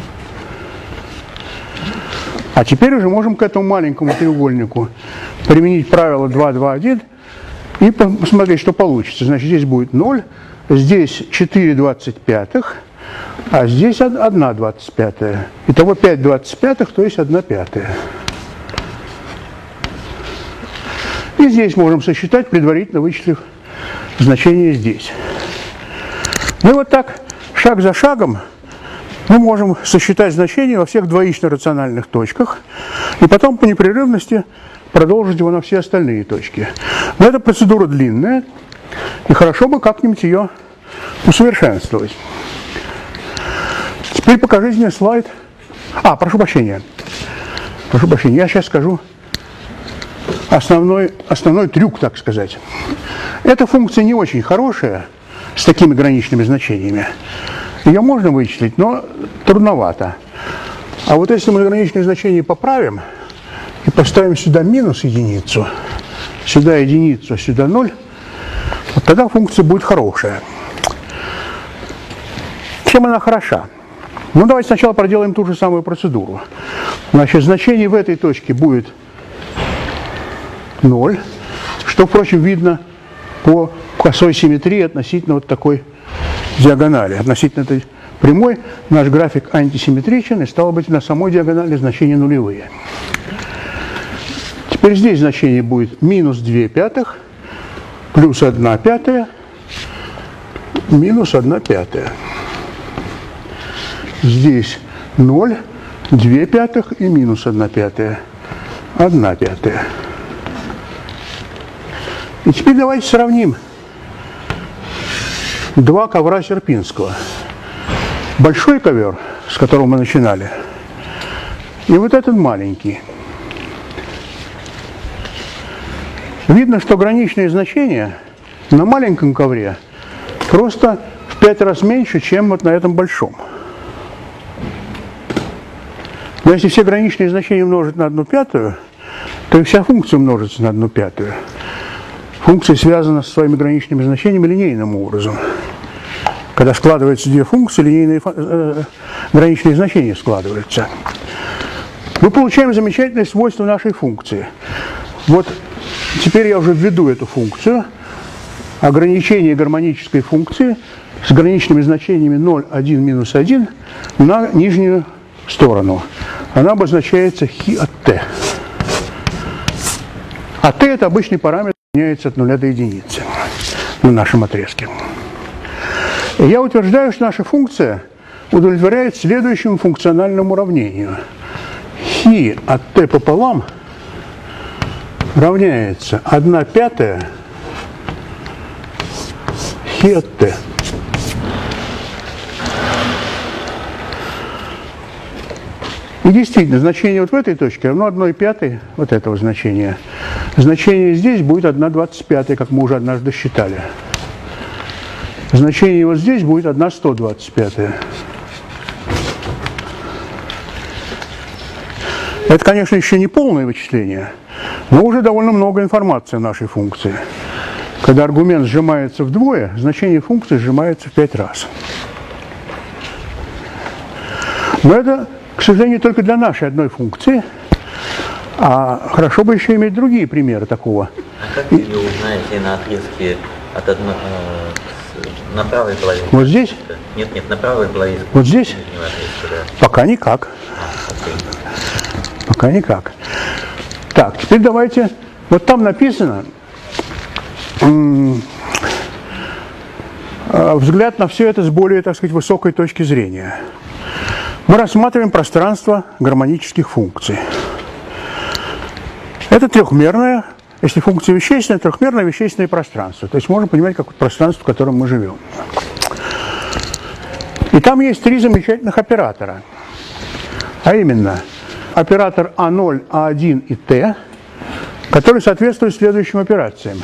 А теперь уже можем к этому маленькому треугольнику применить правило 2,2,1 и посмотреть, что получится. Значит, здесь будет 0, здесь 4/25, а здесь 1/25. Итого 5/25, то есть 1 пятая. И здесь можем сосчитать, предварительно вычислив значение здесь. Ну и вот так, шаг за шагом, мы можем сосчитать значение во всех двоично-рациональных точках и потом по непрерывности продолжить его на все остальные точки. Но эта процедура длинная, и хорошо бы как-нибудь ее усовершенствовать. Теперь покажите мне слайд. Прошу прощения. Я сейчас скажу основной трюк, так сказать. Эта функция не очень хорошая, с такими граничными значениями. Ее можно вычислить, но трудновато. А вот если мы граничные значения поправим и поставим сюда минус единицу, сюда единицу, сюда 0, вот тогда функция будет хорошая. Чем она хороша? Ну, давайте сначала проделаем ту же самую процедуру. Значит, значение в этой точке будет 0, что, впрочем, видно по косой симметрии относительно вот такой диагонали. Относительно этой прямой наш график антисимметричен, и стало быть на самой диагонали значения нулевые. Теперь здесь значение будет минус 2 пятых, плюс 1 пятая, минус 1 пятая. Здесь 0, 2 пятых и минус 1 пятая, 1 пятая. И теперь давайте сравним два ковра Серпинского. Большой ковер, с которого мы начинали, и вот этот маленький. Видно, что граничные значения на маленьком ковре просто в 5 раз меньше, чем вот на этом большом. Но если все граничные значения умножить на 1 пятую, то и вся функция умножится на 1 пятую. Функция связана со своими граничными значениями линейным образом. Когда складываются две функции, линейные граничные значения складываются. Мы получаем замечательное свойство нашей функции. Вот теперь я уже введу эту функцию. Ограничение гармонической функции с граничными значениями 0, 1, минус 1 на нижнюю сторону. Она обозначается χ от t. А t это обычный параметр, меняется от 0 до единицы на нашем отрезке. И я утверждаю, что наша функция удовлетворяет следующему функциональному уравнению. Хи от t пополам равняется 1/5 хи от t. И действительно, значение вот в этой точке равно 1/5 вот этого значения. Значение здесь будет 1/25, как мы уже однажды считали. Значение вот здесь будет 1/125. Это, конечно, еще не полное вычисление, но уже довольно много информации о нашей функции. Когда аргумент сжимается вдвое, значение функции сжимается в 5 раз. Но это, к сожалению, только для нашей одной функции. А хорошо бы еще иметь другие примеры такого. А как вы узнаете на отрезке от одной, на правой половине? Вот здесь? Нет, на правой половине. Вот здесь? Отрезка, да. Пока никак. Пока никак. Так, теперь давайте, вот там написано взгляд на все это с более, так сказать, высокой точки зрения. Мы рассматриваем пространство гармонических функций. Это трехмерное, если функция вещественная, трехмерное вещественное пространство. То есть можно понимать, как пространство, в котором мы живем. И там есть 3 замечательных оператора. А именно, оператор А0, А1 и Т, который соответствует следующим операциям.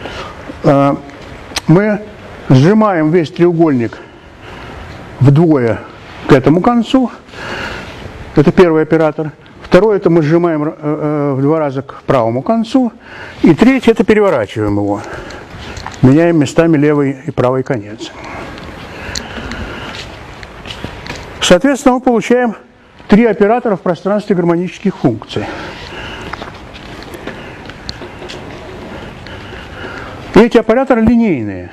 Мы сжимаем весь треугольник вдвое к этому концу. Это первый оператор. Второй – это мы сжимаем в 2 раза к правому концу. И третий – это переворачиваем его. Меняем местами левый и правый конец. Соответственно, мы получаем 3 оператора в пространстве гармонических функций. И эти операторы линейные.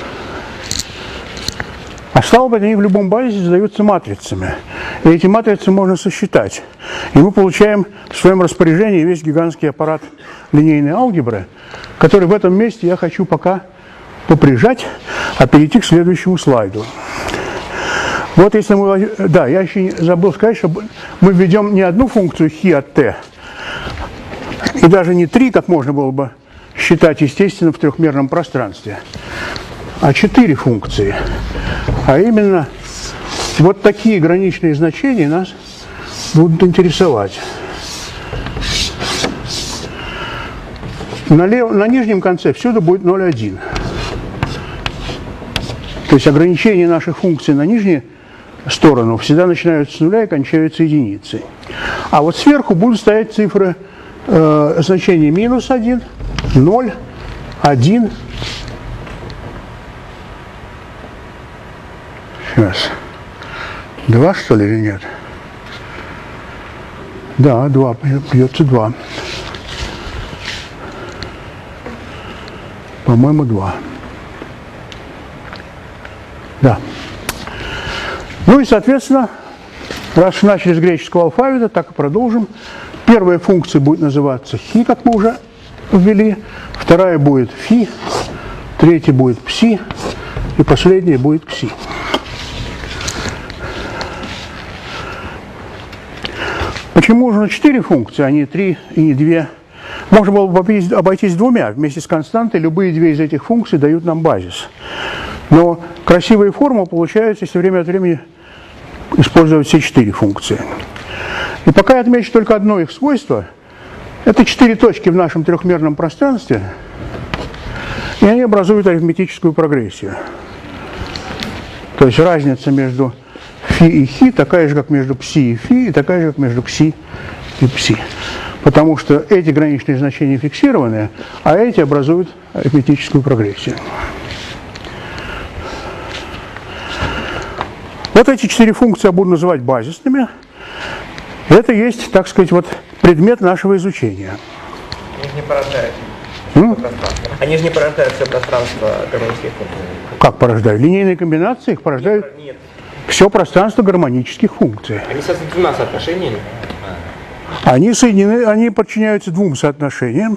А стало быть, они в любом базисе задаются матрицами. И эти матрицы можно сосчитать. И мы получаем в своем распоряжении весь гигантский аппарат линейной алгебры, который в этом месте я хочу пока поприжать, а перейти к следующему слайду. Вот если мы... Да, я еще забыл сказать, что мы введем не одну функцию хи от t, и даже не 3, как можно было бы считать, естественно, в трехмерном пространстве, а 4 функции. А именно, вот такие граничные значения нас будут интересовать. На нижнем конце всюду будет 0,1. То есть ограничения наших функций на нижнюю сторону всегда начинаются с нуля и кончаются единицей. А вот сверху будут стоять цифры значения -1, 0, 1. Сейчас. 2, что ли, или нет? Да, 2, придется 2. По-моему, 2. Да. Ну и, соответственно, раз начали с греческого алфавита, так и продолжим. Первая функция будет называться хи, как мы уже ввели. Вторая будет фи. Третья будет пси. И последняя будет кси. Почему нужно 4 функции, а не 3 и не 2? Можно было бы обойтись 2. Вместе с константой любые 2 из этих функций дают нам базис. Но красивые формулы получаются, если время от времени использовать все 4 функции. И пока я отмечу только одно их свойство. Это 4 точки в нашем трехмерном пространстве, и они образуют арифметическую прогрессию. То есть разница между фи и хи такая же, как между пси и фи, и такая же, как между кси и пси. Потому что эти граничные значения фиксированные, а эти образуют арифметическую прогрессию. Вот эти 4 функции я буду называть базисными. Это есть, так сказать, вот предмет нашего изучения. Они же не порождают все пространство. Они же не порождают все пространство гармонических функций. Как порождают? Линейные комбинации их порождают Нет. все пространство гармонических функций. Они соответствуют 2 соотношениями. Они соединены, они подчиняются двум соотношениям.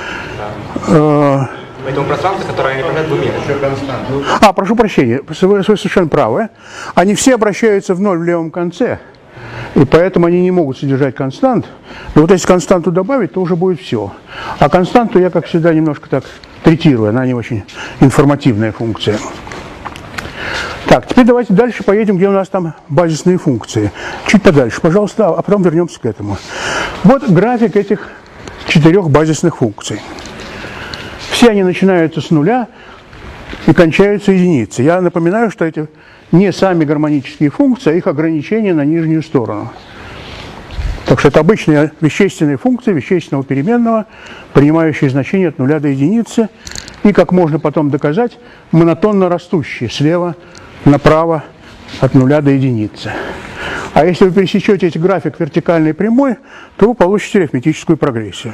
Поэтому пространство, которое они понятно в уме. Прошу прощения, вы совершенно правы. Они все обращаются в ноль в левом конце, и поэтому они не могут содержать констант. Но вот если константу добавить, то уже будет все. А константу я, как всегда, немножко так третирую, она не очень информативная функция. Так, теперь давайте дальше поедем, где у нас там базисные функции. Чуть подальше, пожалуйста, а потом вернемся к этому. Вот график этих 4 базисных функций. Все они начинаются с нуля и кончаются единицей. Я напоминаю, что эти не сами гармонические функции, а их ограничения на нижнюю сторону. Так что это обычные вещественные функции вещественного переменного, принимающие значение от нуля до единицы, и, как можно потом доказать, монотонно растущие слева направо от нуля до единицы. А если вы пересечете эти график вертикальной прямой, то вы получите арифметическую прогрессию.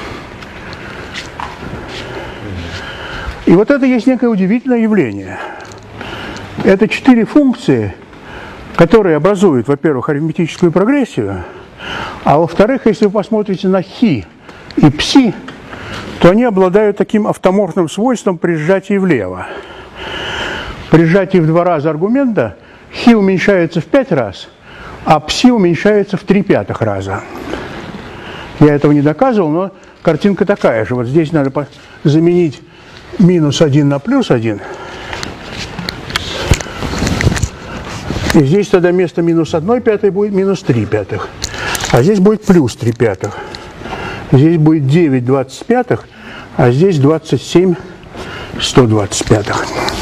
И вот это есть некое удивительное явление. Это 4 функции, которые образуют, во-первых, арифметическую прогрессию, а во-вторых, если вы посмотрите на хи и пси, то они обладают таким автоморфным свойством при сжатии влево. При сжатии в 2 раза аргумента хи уменьшается в 5 раз, а пси уменьшается в 3/5 раза. Я этого не доказывал, но картинка такая же. Вот здесь надо заменить -1 на +1. И здесь тогда вместо -1/5 будет -3/5. А здесь будет +3/5. Здесь будет 9/25, а здесь 27/125.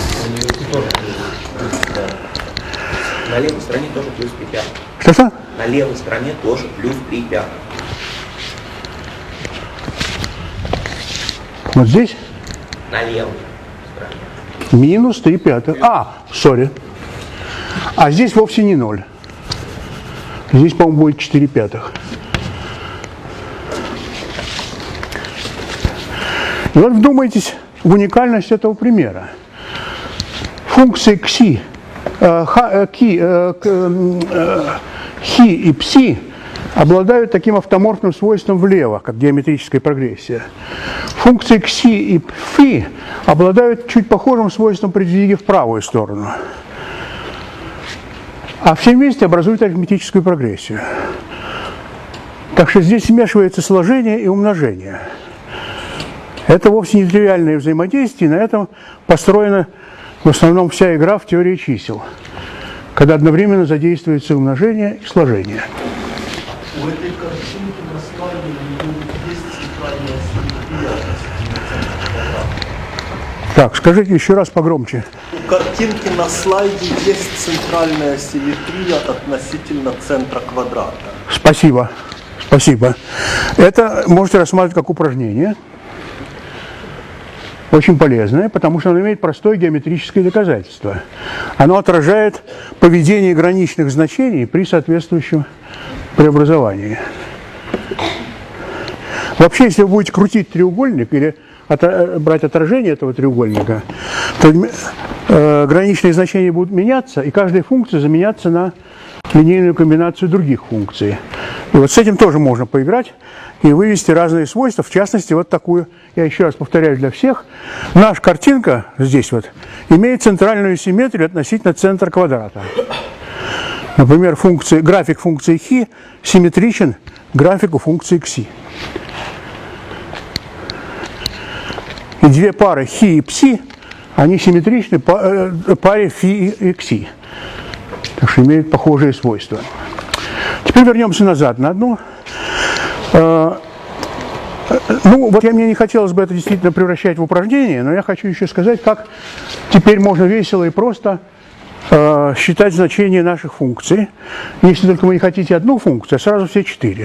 На левой стороне тоже +3/5. Что-что? На левой стороне тоже +3/5. Вот здесь? На левой стороне. -3/5. Сори. А здесь вовсе не 0. Здесь, по-моему, будет 4/5. И вот вдумайтесь в уникальность этого примера. Функции кси, хи и пси обладают таким автоморфным свойством влево, как геометрическая прогрессия. Функции кси и фи обладают чуть похожим свойством при сдвиге в правую сторону. А все вместе образуют арифметическую прогрессию. Так что здесь смешивается сложение и умножение. Это вовсе не тривиальное взаимодействие, и на этом построена в основном вся игра в теории чисел, когда одновременно задействуется умножение и сложение. У этой картинки на слайде есть центральная симметрия. Так, скажите еще раз погромче. У картинки на слайде есть центральная симметрия относительно центра квадрата. Спасибо. Спасибо. Это можете рассматривать как упражнение. Очень полезное, потому что оно имеет простое геометрическое доказательство. Оно отражает поведение граничных значений при соответствующем преобразовании. Вообще, если вы будете крутить треугольник или брать отражение этого треугольника, то граничные значения будут меняться, и каждая функция заменяться на линейную комбинацию других функций. И вот с этим тоже можно поиграть и вывести разные свойства, в частности, вот такую, я еще раз повторяю для всех, наша картинка здесь вот имеет центральную симметрию относительно центра квадрата. Например, график функции хи симметричен графику функции кси. И 2 пары хи и пси, они симметричны паре фи и кси. Так что имеют похожие свойства. Теперь вернемся назад на одну. Мне не хотелось бы это действительно превращать в упражнение, но я хочу еще сказать, как теперь можно весело и просто считать значения наших функций. Если только вы не хотите одну функцию, а сразу все 4.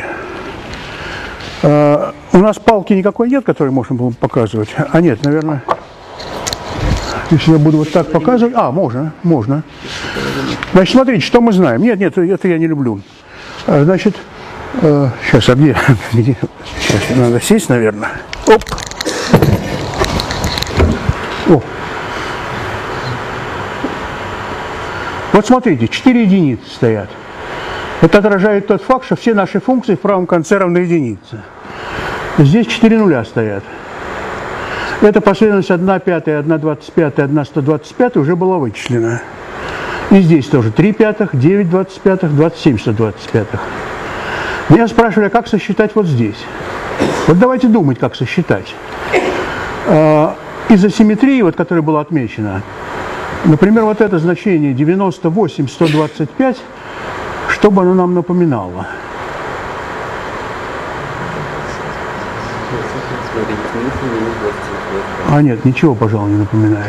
У нас палки никакой нет, которую можно было бы показывать. А нет, наверное, если я буду вот так показывать... можно. Значит, смотрите, что мы знаем. Нет, это я не люблю. Значит, сейчас, где? Сейчас надо сесть, наверное. Оп. О. Вот смотрите, 4 единицы стоят. Это отражает тот факт, что все наши функции в правом конце равны единице. Здесь 4 нуля стоят. Эта последовательность 1 пятая, 1 25, 1 125 уже была вычислена. И здесь тоже 3 пятых, 9 25, 27 125. Меня спрашивали, а как сосчитать вот здесь? Вот давайте думать, как сосчитать. Из асимметрии, вот, которая была отмечена, например, вот это значение 98 125, что бы оно нам напоминало? А нет, ничего, пожалуй, не напоминает.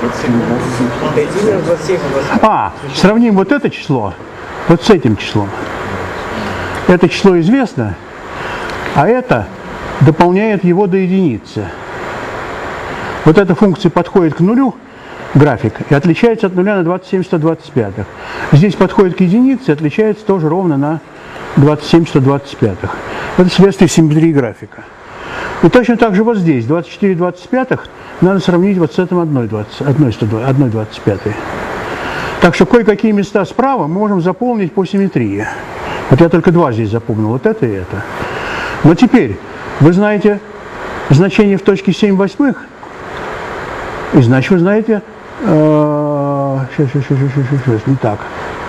Сравним вот это число вот с этим числом. Это число известно, а это дополняет его до единицы. Вот эта функция подходит к нулю, график, и отличается от нуля на 27 125. Здесь подходит к единице, отличается тоже ровно на 27 125. Это следствие симметрии графика. И точно так же вот здесь, 24 25 надо сравнить вот с этим 1 25. Так что кое-какие места справа мы можем заполнить по симметрии. Вот я только два здесь запомнил, вот это и это. Но теперь, вы знаете значение в точке 7/8, и значит вы знаете, сейчас, не так.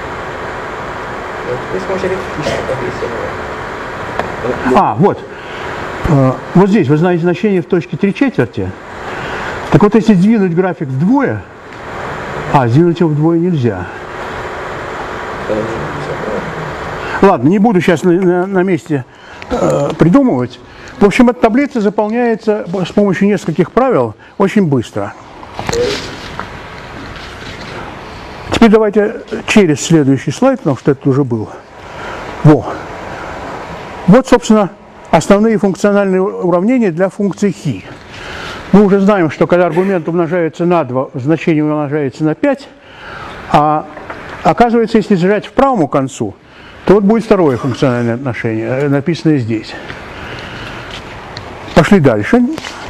Вот. Вот здесь вы знаете значение в точке 3/4. Так вот, если сдвинуть график вдвое, сдвинуть его вдвое нельзя. Ладно, не буду сейчас на месте придумывать. В общем, эта таблица заполняется с помощью нескольких правил очень быстро. Теперь давайте через следующий слайд, потому что это уже было. Вот, собственно, основные функциональные уравнения для функции χ. Мы уже знаем, что когда аргумент умножается на 2, значение умножается на 5, а оказывается, если сжать к правому концу, то вот будет второе функциональное отношение, написанное здесь. Пошли дальше.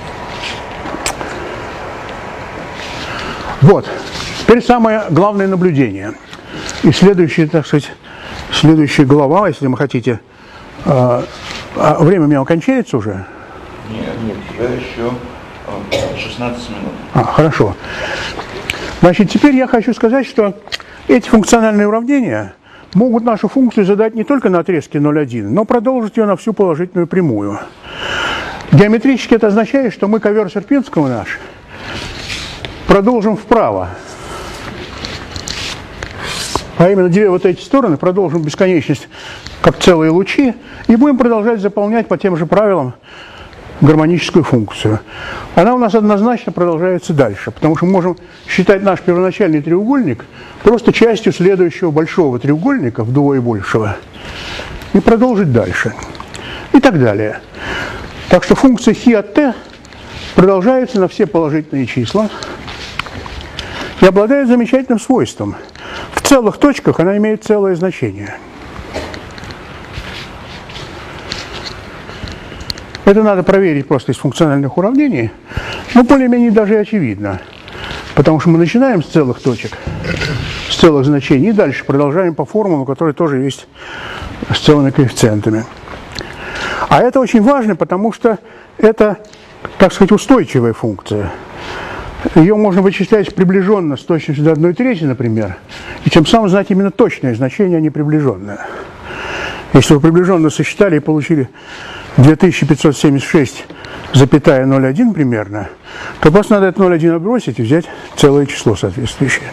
Вот. Теперь самое главное наблюдение. И следующая, так сказать, следующая глава, если вы хотите. Время у меня кончается уже? Нет, еще 16 минут. Хорошо. Значит, теперь я хочу сказать, что эти функциональные уравнения могут нашу функцию задать не только на отрезке 0,1, но продолжить ее на всю положительную прямую. Геометрически это означает, что мы ковер Сierpinского наш продолжим вправо. А именно две вот эти стороны продолжим бесконечность как целые лучи и будем продолжать заполнять по тем же правилам гармоническую функцию. Она у нас однозначно продолжается дальше, потому что мы можем считать наш первоначальный треугольник просто частью следующего большого треугольника, вдвое большего, и продолжить дальше. И так далее. Так что функция χ от t продолжается на все положительные числа и обладает замечательным свойством. В целых точках она имеет целое значение. Это надо проверить просто из функциональных уравнений, но более-менее даже и очевидно, потому что мы начинаем с целых точек, с целых значений, и дальше продолжаем по формулам, которые тоже есть с целыми коэффициентами. А это очень важно, потому что это, так сказать, устойчивая функция. Ее можно вычислять приближенно с точностью до 1/3, например, и тем самым знать именно точное значение, а не приближенное. Если вы приближенно сосчитали и получили 2576,01 примерно, то просто надо это 0,1 отбросить и взять целое число соответствующее.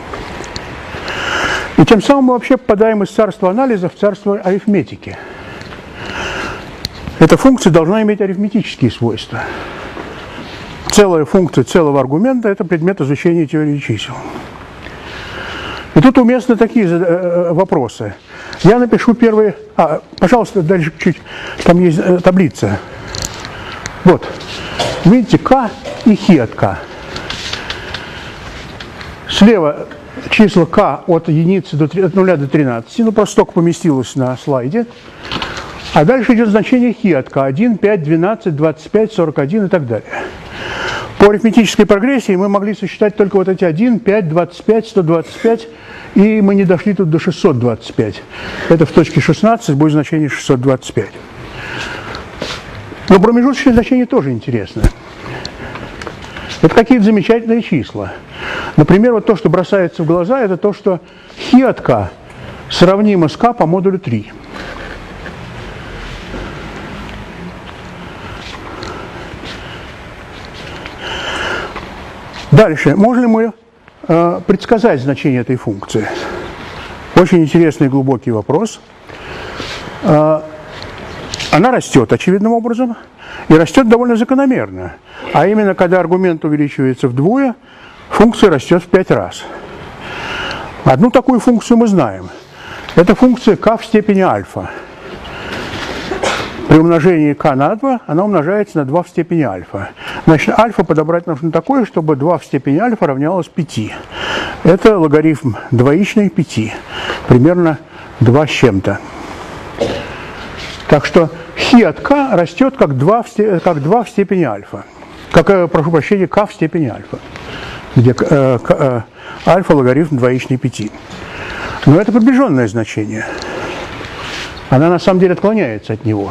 И тем самым мы вообще попадаем из царства анализа в царство арифметики. Эта функция должна иметь арифметические свойства. Целая функция целого аргумента – это предмет изучения теории чисел. И тут уместны такие вопросы. Я напишу первые... пожалуйста, дальше чуть. Там есть таблица. Вот. Видите, k и χ от k. Слева числа k от единицы от 0 до 13. Ну, просто столько поместилось на слайде. А дальше идет значение χ от k. 1, 5, 12, 25, 41 и так далее. По арифметической прогрессии мы могли сосчитать только вот эти 1, 5, 25, 125, и мы не дошли тут до 625. Это в точке 16 будет значение 625. Но промежуточные значения тоже интересны. Это какие-то замечательные числа. Например, вот то, что бросается в глаза, это то, что хи от k сравнимо с k по модулю 3. Дальше. Можем ли мы предсказать значение этой функции? Очень интересный и глубокий вопрос. Она растет очевидным образом, и растет довольно закономерно. А именно, когда аргумент увеличивается вдвое, функция растет в 5 раз. Одну такую функцию мы знаем. Это функция k в степени альфа. При умножении k на 2 она умножается на 2 в степени альфа. Значит, альфа подобрать нужно такое, чтобы 2 в степени альфа равнялось 5. Это логарифм двоичный 5. Примерно 2 с чем-то. Так что хи от k растет как 2 в степени альфа. Прошу прощения, k в степени альфа. Где альфа логарифм двоичный 5. Но это приближенное значение. Она на самом деле отклоняется от него.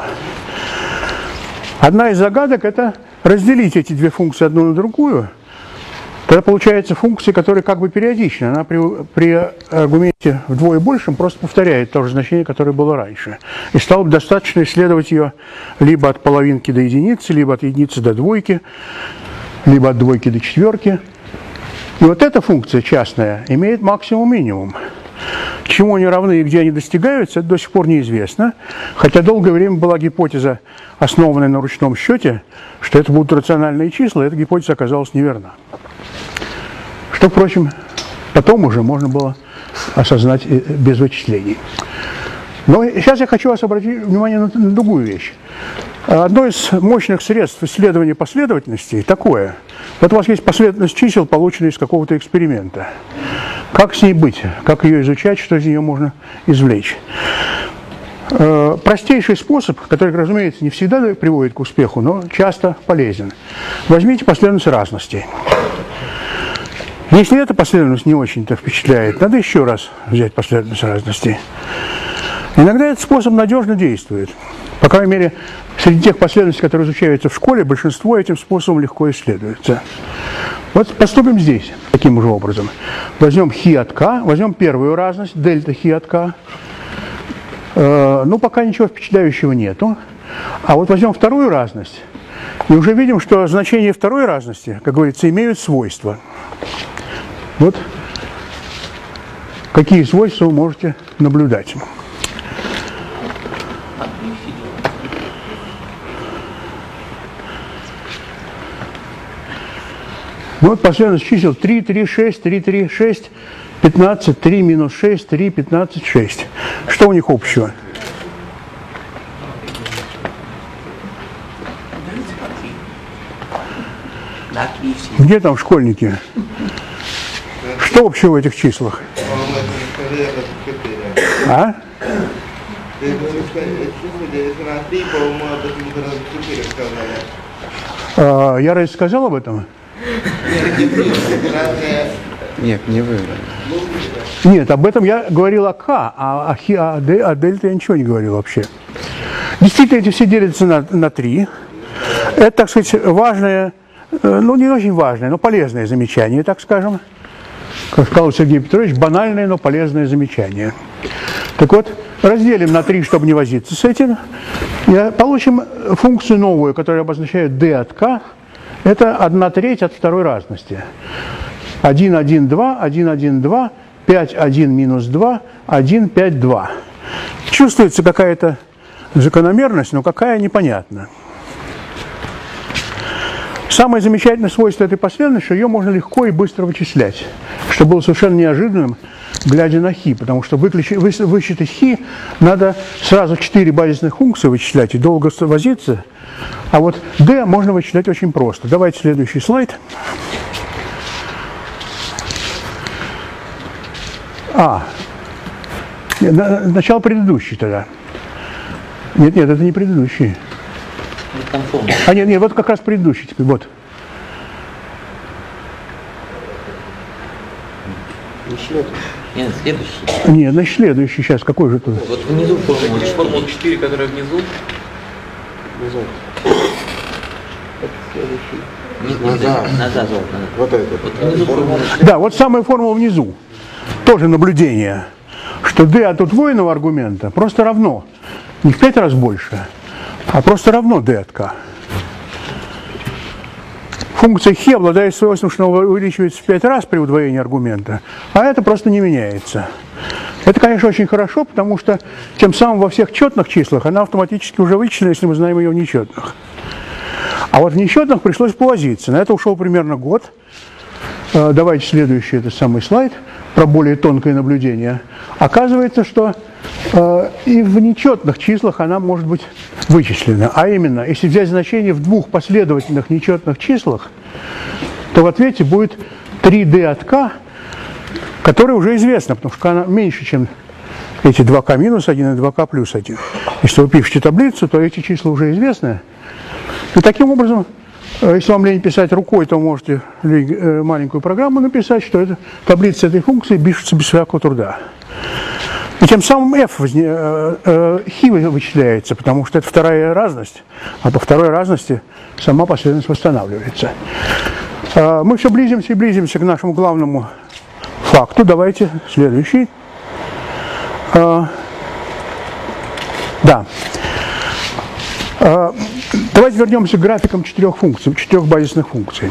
Одна из загадок – это разделить эти две функции одну на другую. Тогда получается функция, которая как бы периодична. Она при аргументе вдвое большем просто повторяет то же значение, которое было раньше. И стало бы достаточно исследовать ее либо от половинки до единицы, либо от единицы до двойки, либо от двойки до четверки. И вот эта функция частная имеет максимум-минимум. Чему они равны и где они достигаются, это до сих пор неизвестно. Хотя долгое время была гипотеза, основанная на ручном счете, что это будут рациональные числа, и эта гипотеза оказалась неверна. Что, впрочем, потом уже можно было осознать без вычислений. Но сейчас я хочу вас обратить внимание на другую вещь. Одно из мощных средств исследования последовательностей такое. Вот у вас есть последовательность чисел, полученная из какого-то эксперимента. Как с ней быть? Как ее изучать? Что из нее можно извлечь? Простейший способ, который, разумеется, не всегда приводит к успеху, но часто полезен. Возьмите последовательность разностей. Если эта последовательность не очень-то впечатляет, надо еще раз взять последовательность разностей. Иногда этот способ надежно действует. По крайней мере, среди тех последовательностей, которые изучаются в школе, большинство этим способом легко исследуется. Вот поступим здесь таким же образом. Возьмем хи от k, возьмем первую разность, дельта хи от k. Ну, пока ничего впечатляющего нету. А вот возьмем вторую разность, и уже видим, что значения второй разности, как говорится, имеют свойства. Вот какие свойства вы можете наблюдать. Вот последовательность чисел 3, 3, 6, 3, 3, 6, 15, 3, минус 6, 3, 15, 6. Что у них общего? Где там школьники? Что общего в этих числах? А? Я разве сказал об этом? Нет, не вы. Нет, об этом я говорил о К, а о дельте я ничего не говорил вообще. Действительно, эти все делятся на 3. Это, так сказать, важное, ну не очень важное, но полезное замечание, так скажем. Как сказал Сергей Петрович, банальное, но полезное замечание. Так вот, разделим на 3, чтобы не возиться с этим. И получим функцию новую, которая обозначает d от k. Это 1/3 от второй разности. 1, 1, 2, 1, 1, 2, 5, 1, минус 2, 1, 5, 2. Чувствуется какая-то закономерность, но какая непонятна. Самое замечательное свойство этой последовательности, что ее можно легко и быстро вычислять, что было совершенно неожиданным, глядя на хи, потому что высчитать хи надо сразу 4 базисных функции вычислять и долго возиться, а вот d можно вычислять очень просто. Давайте следующий слайд. Начало предыдущий тогда. Нет, это не предыдущий. Нет, вот как раз предыдущий теперь, вот. Нет, следующий. Нет, значит, следующий сейчас. Какой же тут? Вот внизу формула. Формула 4, которая внизу. Назад. Вот это. Вот внизу формула. Да, вот самая формула внизу. Тоже наблюдение. Что d от удвоенного аргумента просто равно. Не в 5 раз больше, а просто равно d от k. Функция χ обладает свойством, что она увеличивается в 5 раз при удвоении аргумента, а это просто не меняется. Это, конечно, очень хорошо, потому что тем самым во всех четных числах она автоматически уже вычислена, если мы знаем ее в нечетных. А вот в нечетных пришлось повозиться. На это ушел примерно год. Давайте следующий, это самый слайд, про более тонкое наблюдение. Оказывается, что и в нечетных числах она может быть вычислена. А именно, если взять значение в двух последовательных нечетных числах, то в ответе будет 3d от k, которое уже известно, потому что она меньше, чем эти 2k минус 1 и 2k плюс 1. Если вы пишете таблицу, то эти числа уже известны. И таким образом, если вам лень писать рукой, то можете маленькую программу написать, что это таблица этой функции пишется без всякого труда. И тем самым f хи вычисляется, потому что это вторая разность, а по второй разности сама последовательность восстанавливается. Мы все близимся и близимся к нашему главному факту. Давайте следующий. Да. Давайте вернемся к графикам 4 функций, 4 базисных функций.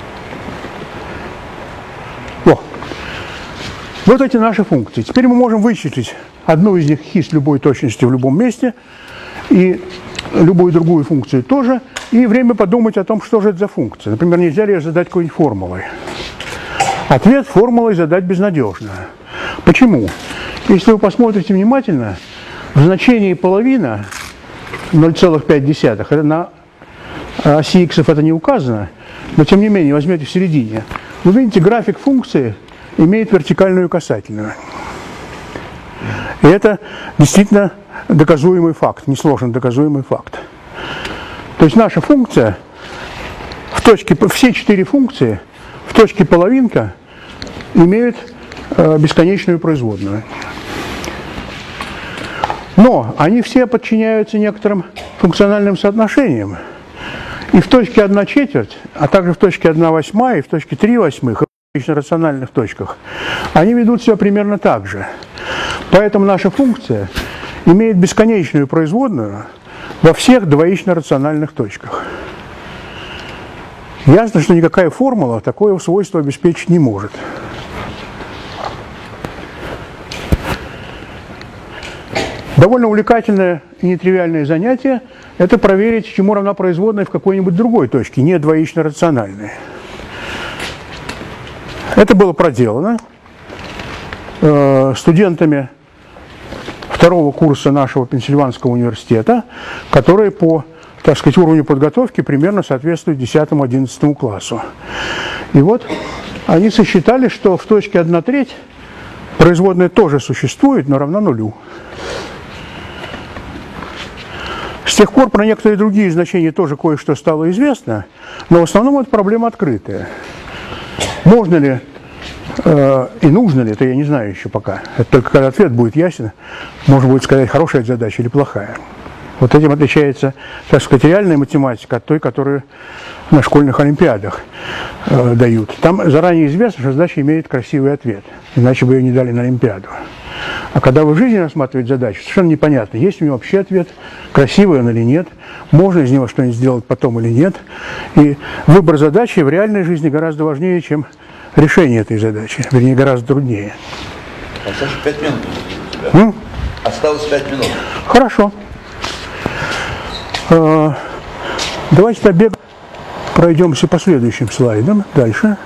Вот эти наши функции. Теперь мы можем вычислить одну из них хи с любой точностью в любом месте, и любую другую функцию тоже, и время подумать о том, что же это за функция. Например, нельзя ли ее задать какой-нибудь формулой. Ответ формулой задать безнадежно. Почему? Если вы посмотрите внимательно, в значении половина 0,5, это на оси х это не указано, но тем не менее возьмете в середине. Вы видите, график функции имеет вертикальную и касательную. И это действительно доказуемый факт, несложно доказуемый факт. То есть наша функция, все 4 функции в точке половинка имеют бесконечную производную. Но они все подчиняются некоторым функциональным соотношениям. И в точке 1/4, а также в точке 1/8 и в точке 3/8, рациональных точках, они ведут себя примерно так же. Поэтому наша функция имеет бесконечную производную во всех двоично-рациональных точках. Ясно, что никакая формула такое свойство обеспечить не может. Довольно увлекательное и нетривиальное занятие – это проверить, чему равна производная в какой-нибудь другой точке, не двоично-рациональной. Это было проделано студентами второго курса нашего Пенсильванского университета, которые по, так сказать, уровню подготовки примерно соответствуют 10-11 классу. И вот они сосчитали, что в точке 1/3 производная тоже существует, но равна нулю. С тех пор про некоторые другие значения тоже кое-что стало известно, но в основном это проблема открытая. Можно ли и нужно ли, это я не знаю еще пока. Это только когда ответ будет ясен, можно будет сказать, хорошая это задача или плохая. Вот этим отличается, так сказать, реальная математика от той, которую на школьных олимпиадах дают. Там заранее известно, что задача имеет красивый ответ, иначе бы ее не дали на олимпиаду. А когда вы в жизни рассматриваете задачу, совершенно непонятно, есть у него вообще ответ, красивый он или нет, можно из него что-нибудь сделать потом или нет. И выбор задачи в реальной жизни гораздо важнее, чем решение этой задачи, вернее, гораздо труднее. Саша, 5 минут у тебя. Осталось 5 минут. Хорошо. Давайте тогда пройдемся по следующим слайдам. Дальше.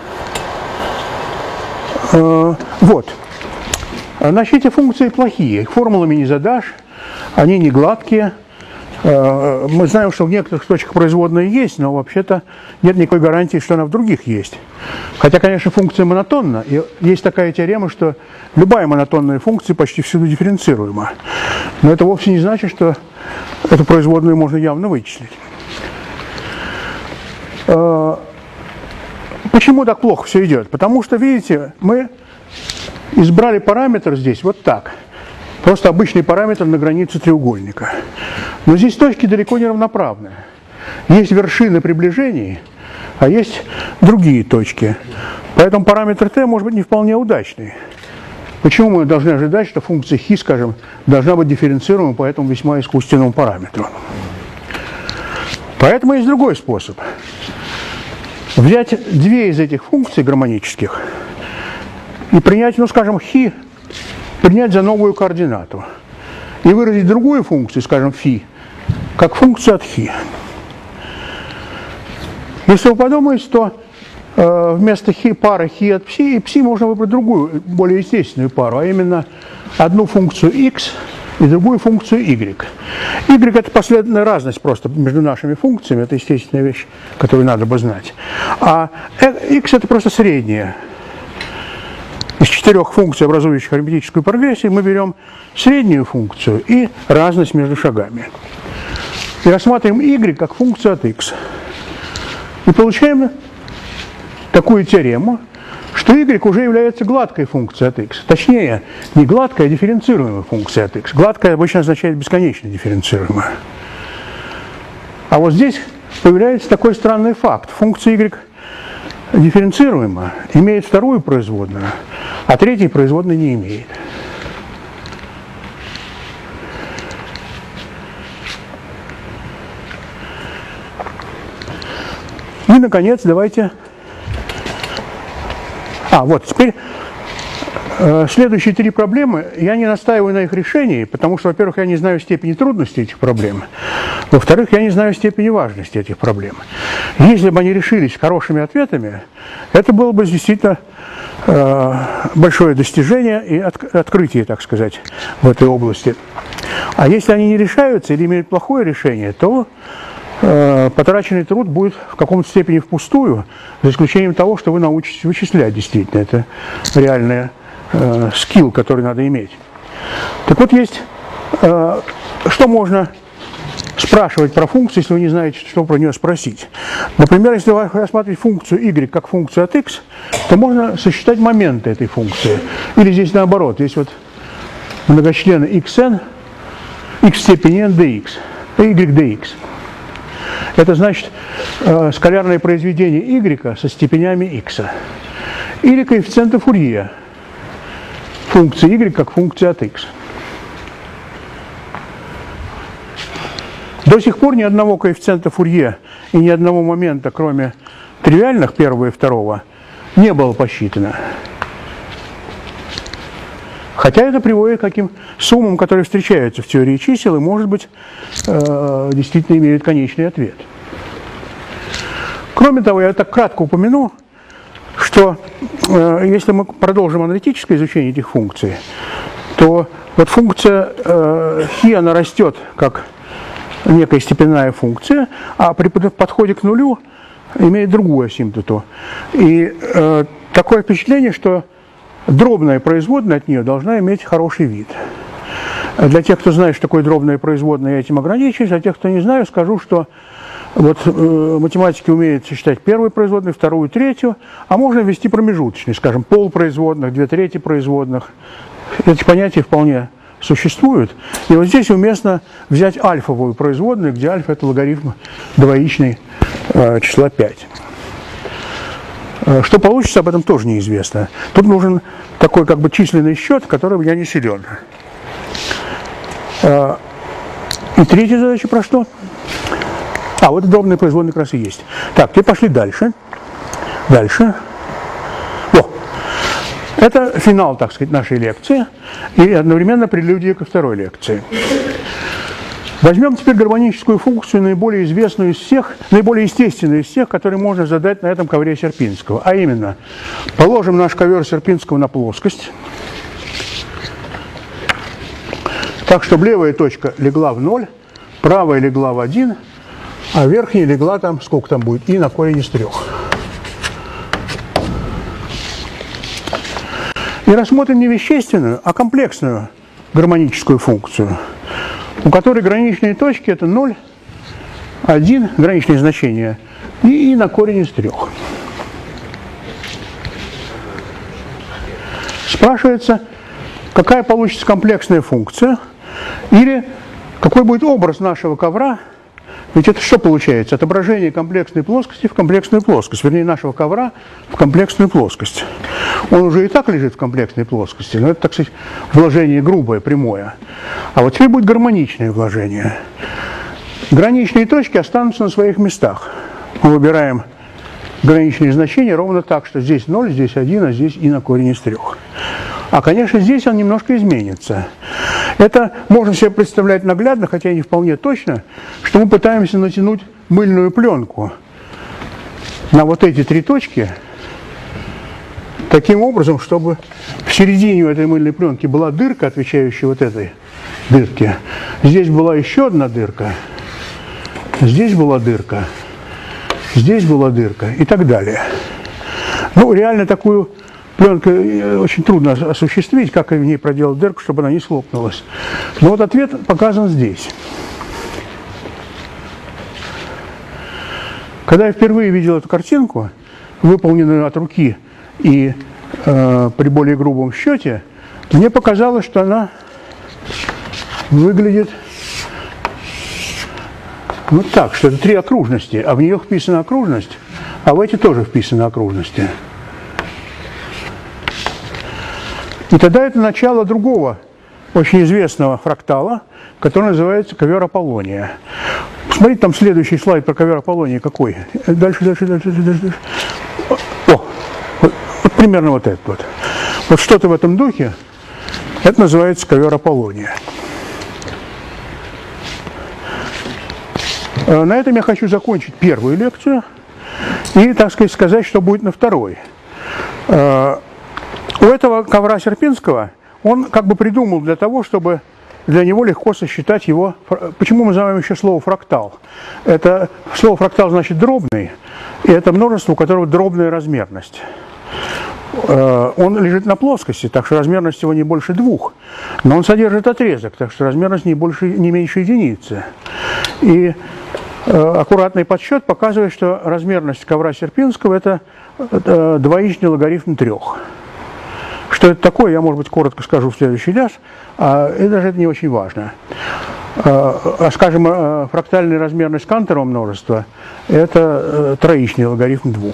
Вот. Значит, эти функции плохие. Их формулами не задашь, они не гладкие. Мы знаем, что в некоторых точках производная есть, но вообще-то нет никакой гарантии, что она в других есть. Хотя, конечно, функция монотонна. И есть такая теорема, что любая монотонная функция почти всюду дифференцируема. Но это вовсе не значит, что эту производную можно явно вычислить. Почему так плохо все идет? Потому что, видите, мы избрали параметр здесь вот так. Просто обычный параметр на границе треугольника. Но здесь точки далеко не равноправны. Есть вершины приближений, а есть другие точки. Поэтому параметр t может быть не вполне удачный. Почему мы должны ожидать, что функция χ, скажем, должна быть дифференцируема по этому весьма искусственному параметру? Поэтому есть другой способ. Взять две из этих функций гармонических и принять, ну, скажем, χ, принять за новую координату. И выразить другую функцию, скажем, φ, как функцию от χ. Если вы подумаете, то вместо пары χ от ψ, и ψ можно выбрать другую, более естественную пару, а именно одну функцию x и другую функцию y. Y – это последовательная разность просто между нашими функциями, это естественная вещь, которую надо бы знать. А x – это просто средняя. Из 4 функций, образующих арифметическую прогрессию, мы берем среднюю функцию и разность между шагами. И рассматриваем y как функцию от x. И получаем такую теорему, что y уже является гладкой функцией от x. Точнее, не гладкая, а дифференцируемая функция от x. Гладкая обычно означает бесконечно дифференцируемая. А вот здесь появляется такой странный факт. Функция y дифференцируема, имеет вторую производную, а третьей производной не имеет. И, наконец, давайте... вот теперь следующие 3 проблемы. Я не настаиваю на их решении, потому что, во-первых, я не знаю степени трудности этих проблем. Во-вторых, я не знаю степени важности этих проблем. Если бы они решились хорошими ответами, это было бы действительно большое достижение и открытие, так сказать, в этой области. А если они не решаются или имеют плохое решение, то потраченный труд будет в каком-то степени впустую, за исключением того, что вы научитесь вычислять действительно. Это реальный скилл, который надо иметь. Так вот, есть, что можно спрашивать про функцию, если вы не знаете, что про нее спросить. Например, если вы рассматриваете функцию y как функцию от x, то можно сосчитать моменты этой функции. Или здесь наоборот, есть вот многочлены xn, x степени n dx, y dx. Это значит скалярное произведение y со степенями x. Или коэффициенты Фурье функции y как функция от x. До сих пор ни одного коэффициента Фурье и ни одного момента, кроме тривиальных первого и второго, не было посчитано. Хотя это приводит к таким суммам, которые встречаются в теории чисел, и, может быть, действительно имеют конечный ответ. Кроме того, я так кратко упомяну, что если мы продолжим аналитическое изучение этих функций, то вот функция χ, она растет как некая степенная функция, а при подходе к нулю имеет другую асимптоту. И такое впечатление, что дробная производная от нее должна иметь хороший вид. Для тех, кто знает, что такое дробная производная, я этим ограничусь. А тех, кто не знает, скажу, что вот математики умеют сочетать первую производную, вторую, третью, а можно ввести промежуточные, скажем, полпроизводных, 2/3 производных. Эти понятия вполне существуют. И вот здесь уместно взять альфовую производную, где альфа – это логарифм двоичный числа 5. Что получится, об этом тоже неизвестно. Тут нужен такой как бы численный счет, в котором я не силен. И третья задача про что? Вот дробные производные как раз и есть. Так, теперь пошли дальше. Дальше. Это финал, так сказать, нашей лекции и одновременно прелюдия ко второй лекции. Возьмем теперь гармоническую функцию, наиболее известную из всех, наиболее естественную из всех, которые можно задать на этом ковре Серпинского. А именно, положим наш ковер Серпинского на плоскость, так, чтобы левая точка легла в 0, правая легла в 1, а верхняя легла там, сколько там будет, и на корень из 3. И рассмотрим не вещественную, а комплексную гармоническую функцию, у которой граничные точки – это 0, 1, граничные значения, и на корень из 3. Спрашивается, какая получится комплексная функция или какой будет образ нашего ковра. Ведь это что получается? Отображение комплексной плоскости в комплексную плоскость, вернее, нашего ковра в комплексную плоскость. Он уже и так лежит в комплексной плоскости, но это, так сказать, вложение грубое, прямое. А вот теперь будет гармоничное вложение. Граничные точки останутся на своих местах. Мы выбираем граничные значения ровно так, что здесь 0, здесь 1, а здесь и на корень из 3. А, конечно, здесь он немножко изменится. Это можно себе представлять наглядно, хотя и не вполне точно, что мы пытаемся натянуть мыльную пленку на вот эти 3 точки таким образом, чтобы в середине этой мыльной пленки была дырка, отвечающая вот этой дырке. Здесь была еще одна дырка, здесь была дырка, здесь была дырка и так далее. Ну, реально такую пленку очень трудно осуществить, как в ней проделать дырку, чтобы она не слопнулась. Но вот ответ показан здесь. Когда я впервые видел эту картинку, выполненную от руки и при более грубом счете, мне показалось, что она выглядит вот так, что это 3 окружности, а в нее вписана окружность, а в эти тоже вписаны окружности. И тогда это начало другого, очень известного фрактала, который называется ковер Аполлония. Смотрите, там следующий слайд про ковер Аполлония какой. Дальше. О, вот примерно вот этот вот. Вот что-то в этом духе, это называется ковер Аполлония. На этом я хочу закончить первую лекцию и, так сказать, что будет на второй. У этого ковра Серпинского он как бы придумал для того, чтобы для него легко сосчитать его. Почему мы называем еще слово фрактал? Это слово фрактал значит дробный, и это множество, у которого дробная размерность. Он лежит на плоскости, так что размерность его не больше 2, но он содержит отрезок, так что размерность не меньше единицы. И аккуратный подсчет показывает, что размерность ковра Серпинского это двоичный логарифм 3. Что это такое, я, может быть, коротко скажу в следующий раз, и даже это не очень важно. Скажем, фрактальная размерность Канторова множества – это троичный логарифм 2.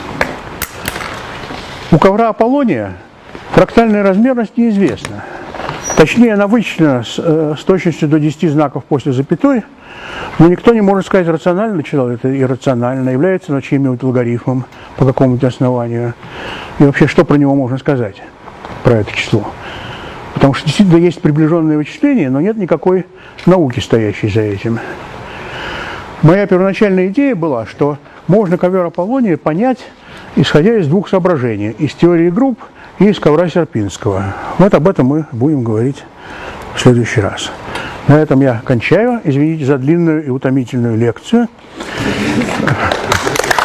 У ковра Аполлония фрактальная размерность неизвестна. Точнее, она вычислена с точностью до 10 знаков после запятой, но никто не может сказать, рационально число это иррационально, является оно чьим-нибудь логарифмом по какому-нибудь основанию. И вообще, что про него можно сказать, про это число. Потому что действительно есть приближенные вычисления, но нет никакой науки, стоящей за этим. Моя первоначальная идея была, что можно ковер Аполлония понять, исходя из 2 соображений. Из теории групп и из ковра Серпинского. Вот об этом мы будем говорить в следующий раз. На этом я кончаю. Извините за длинную и утомительную лекцию.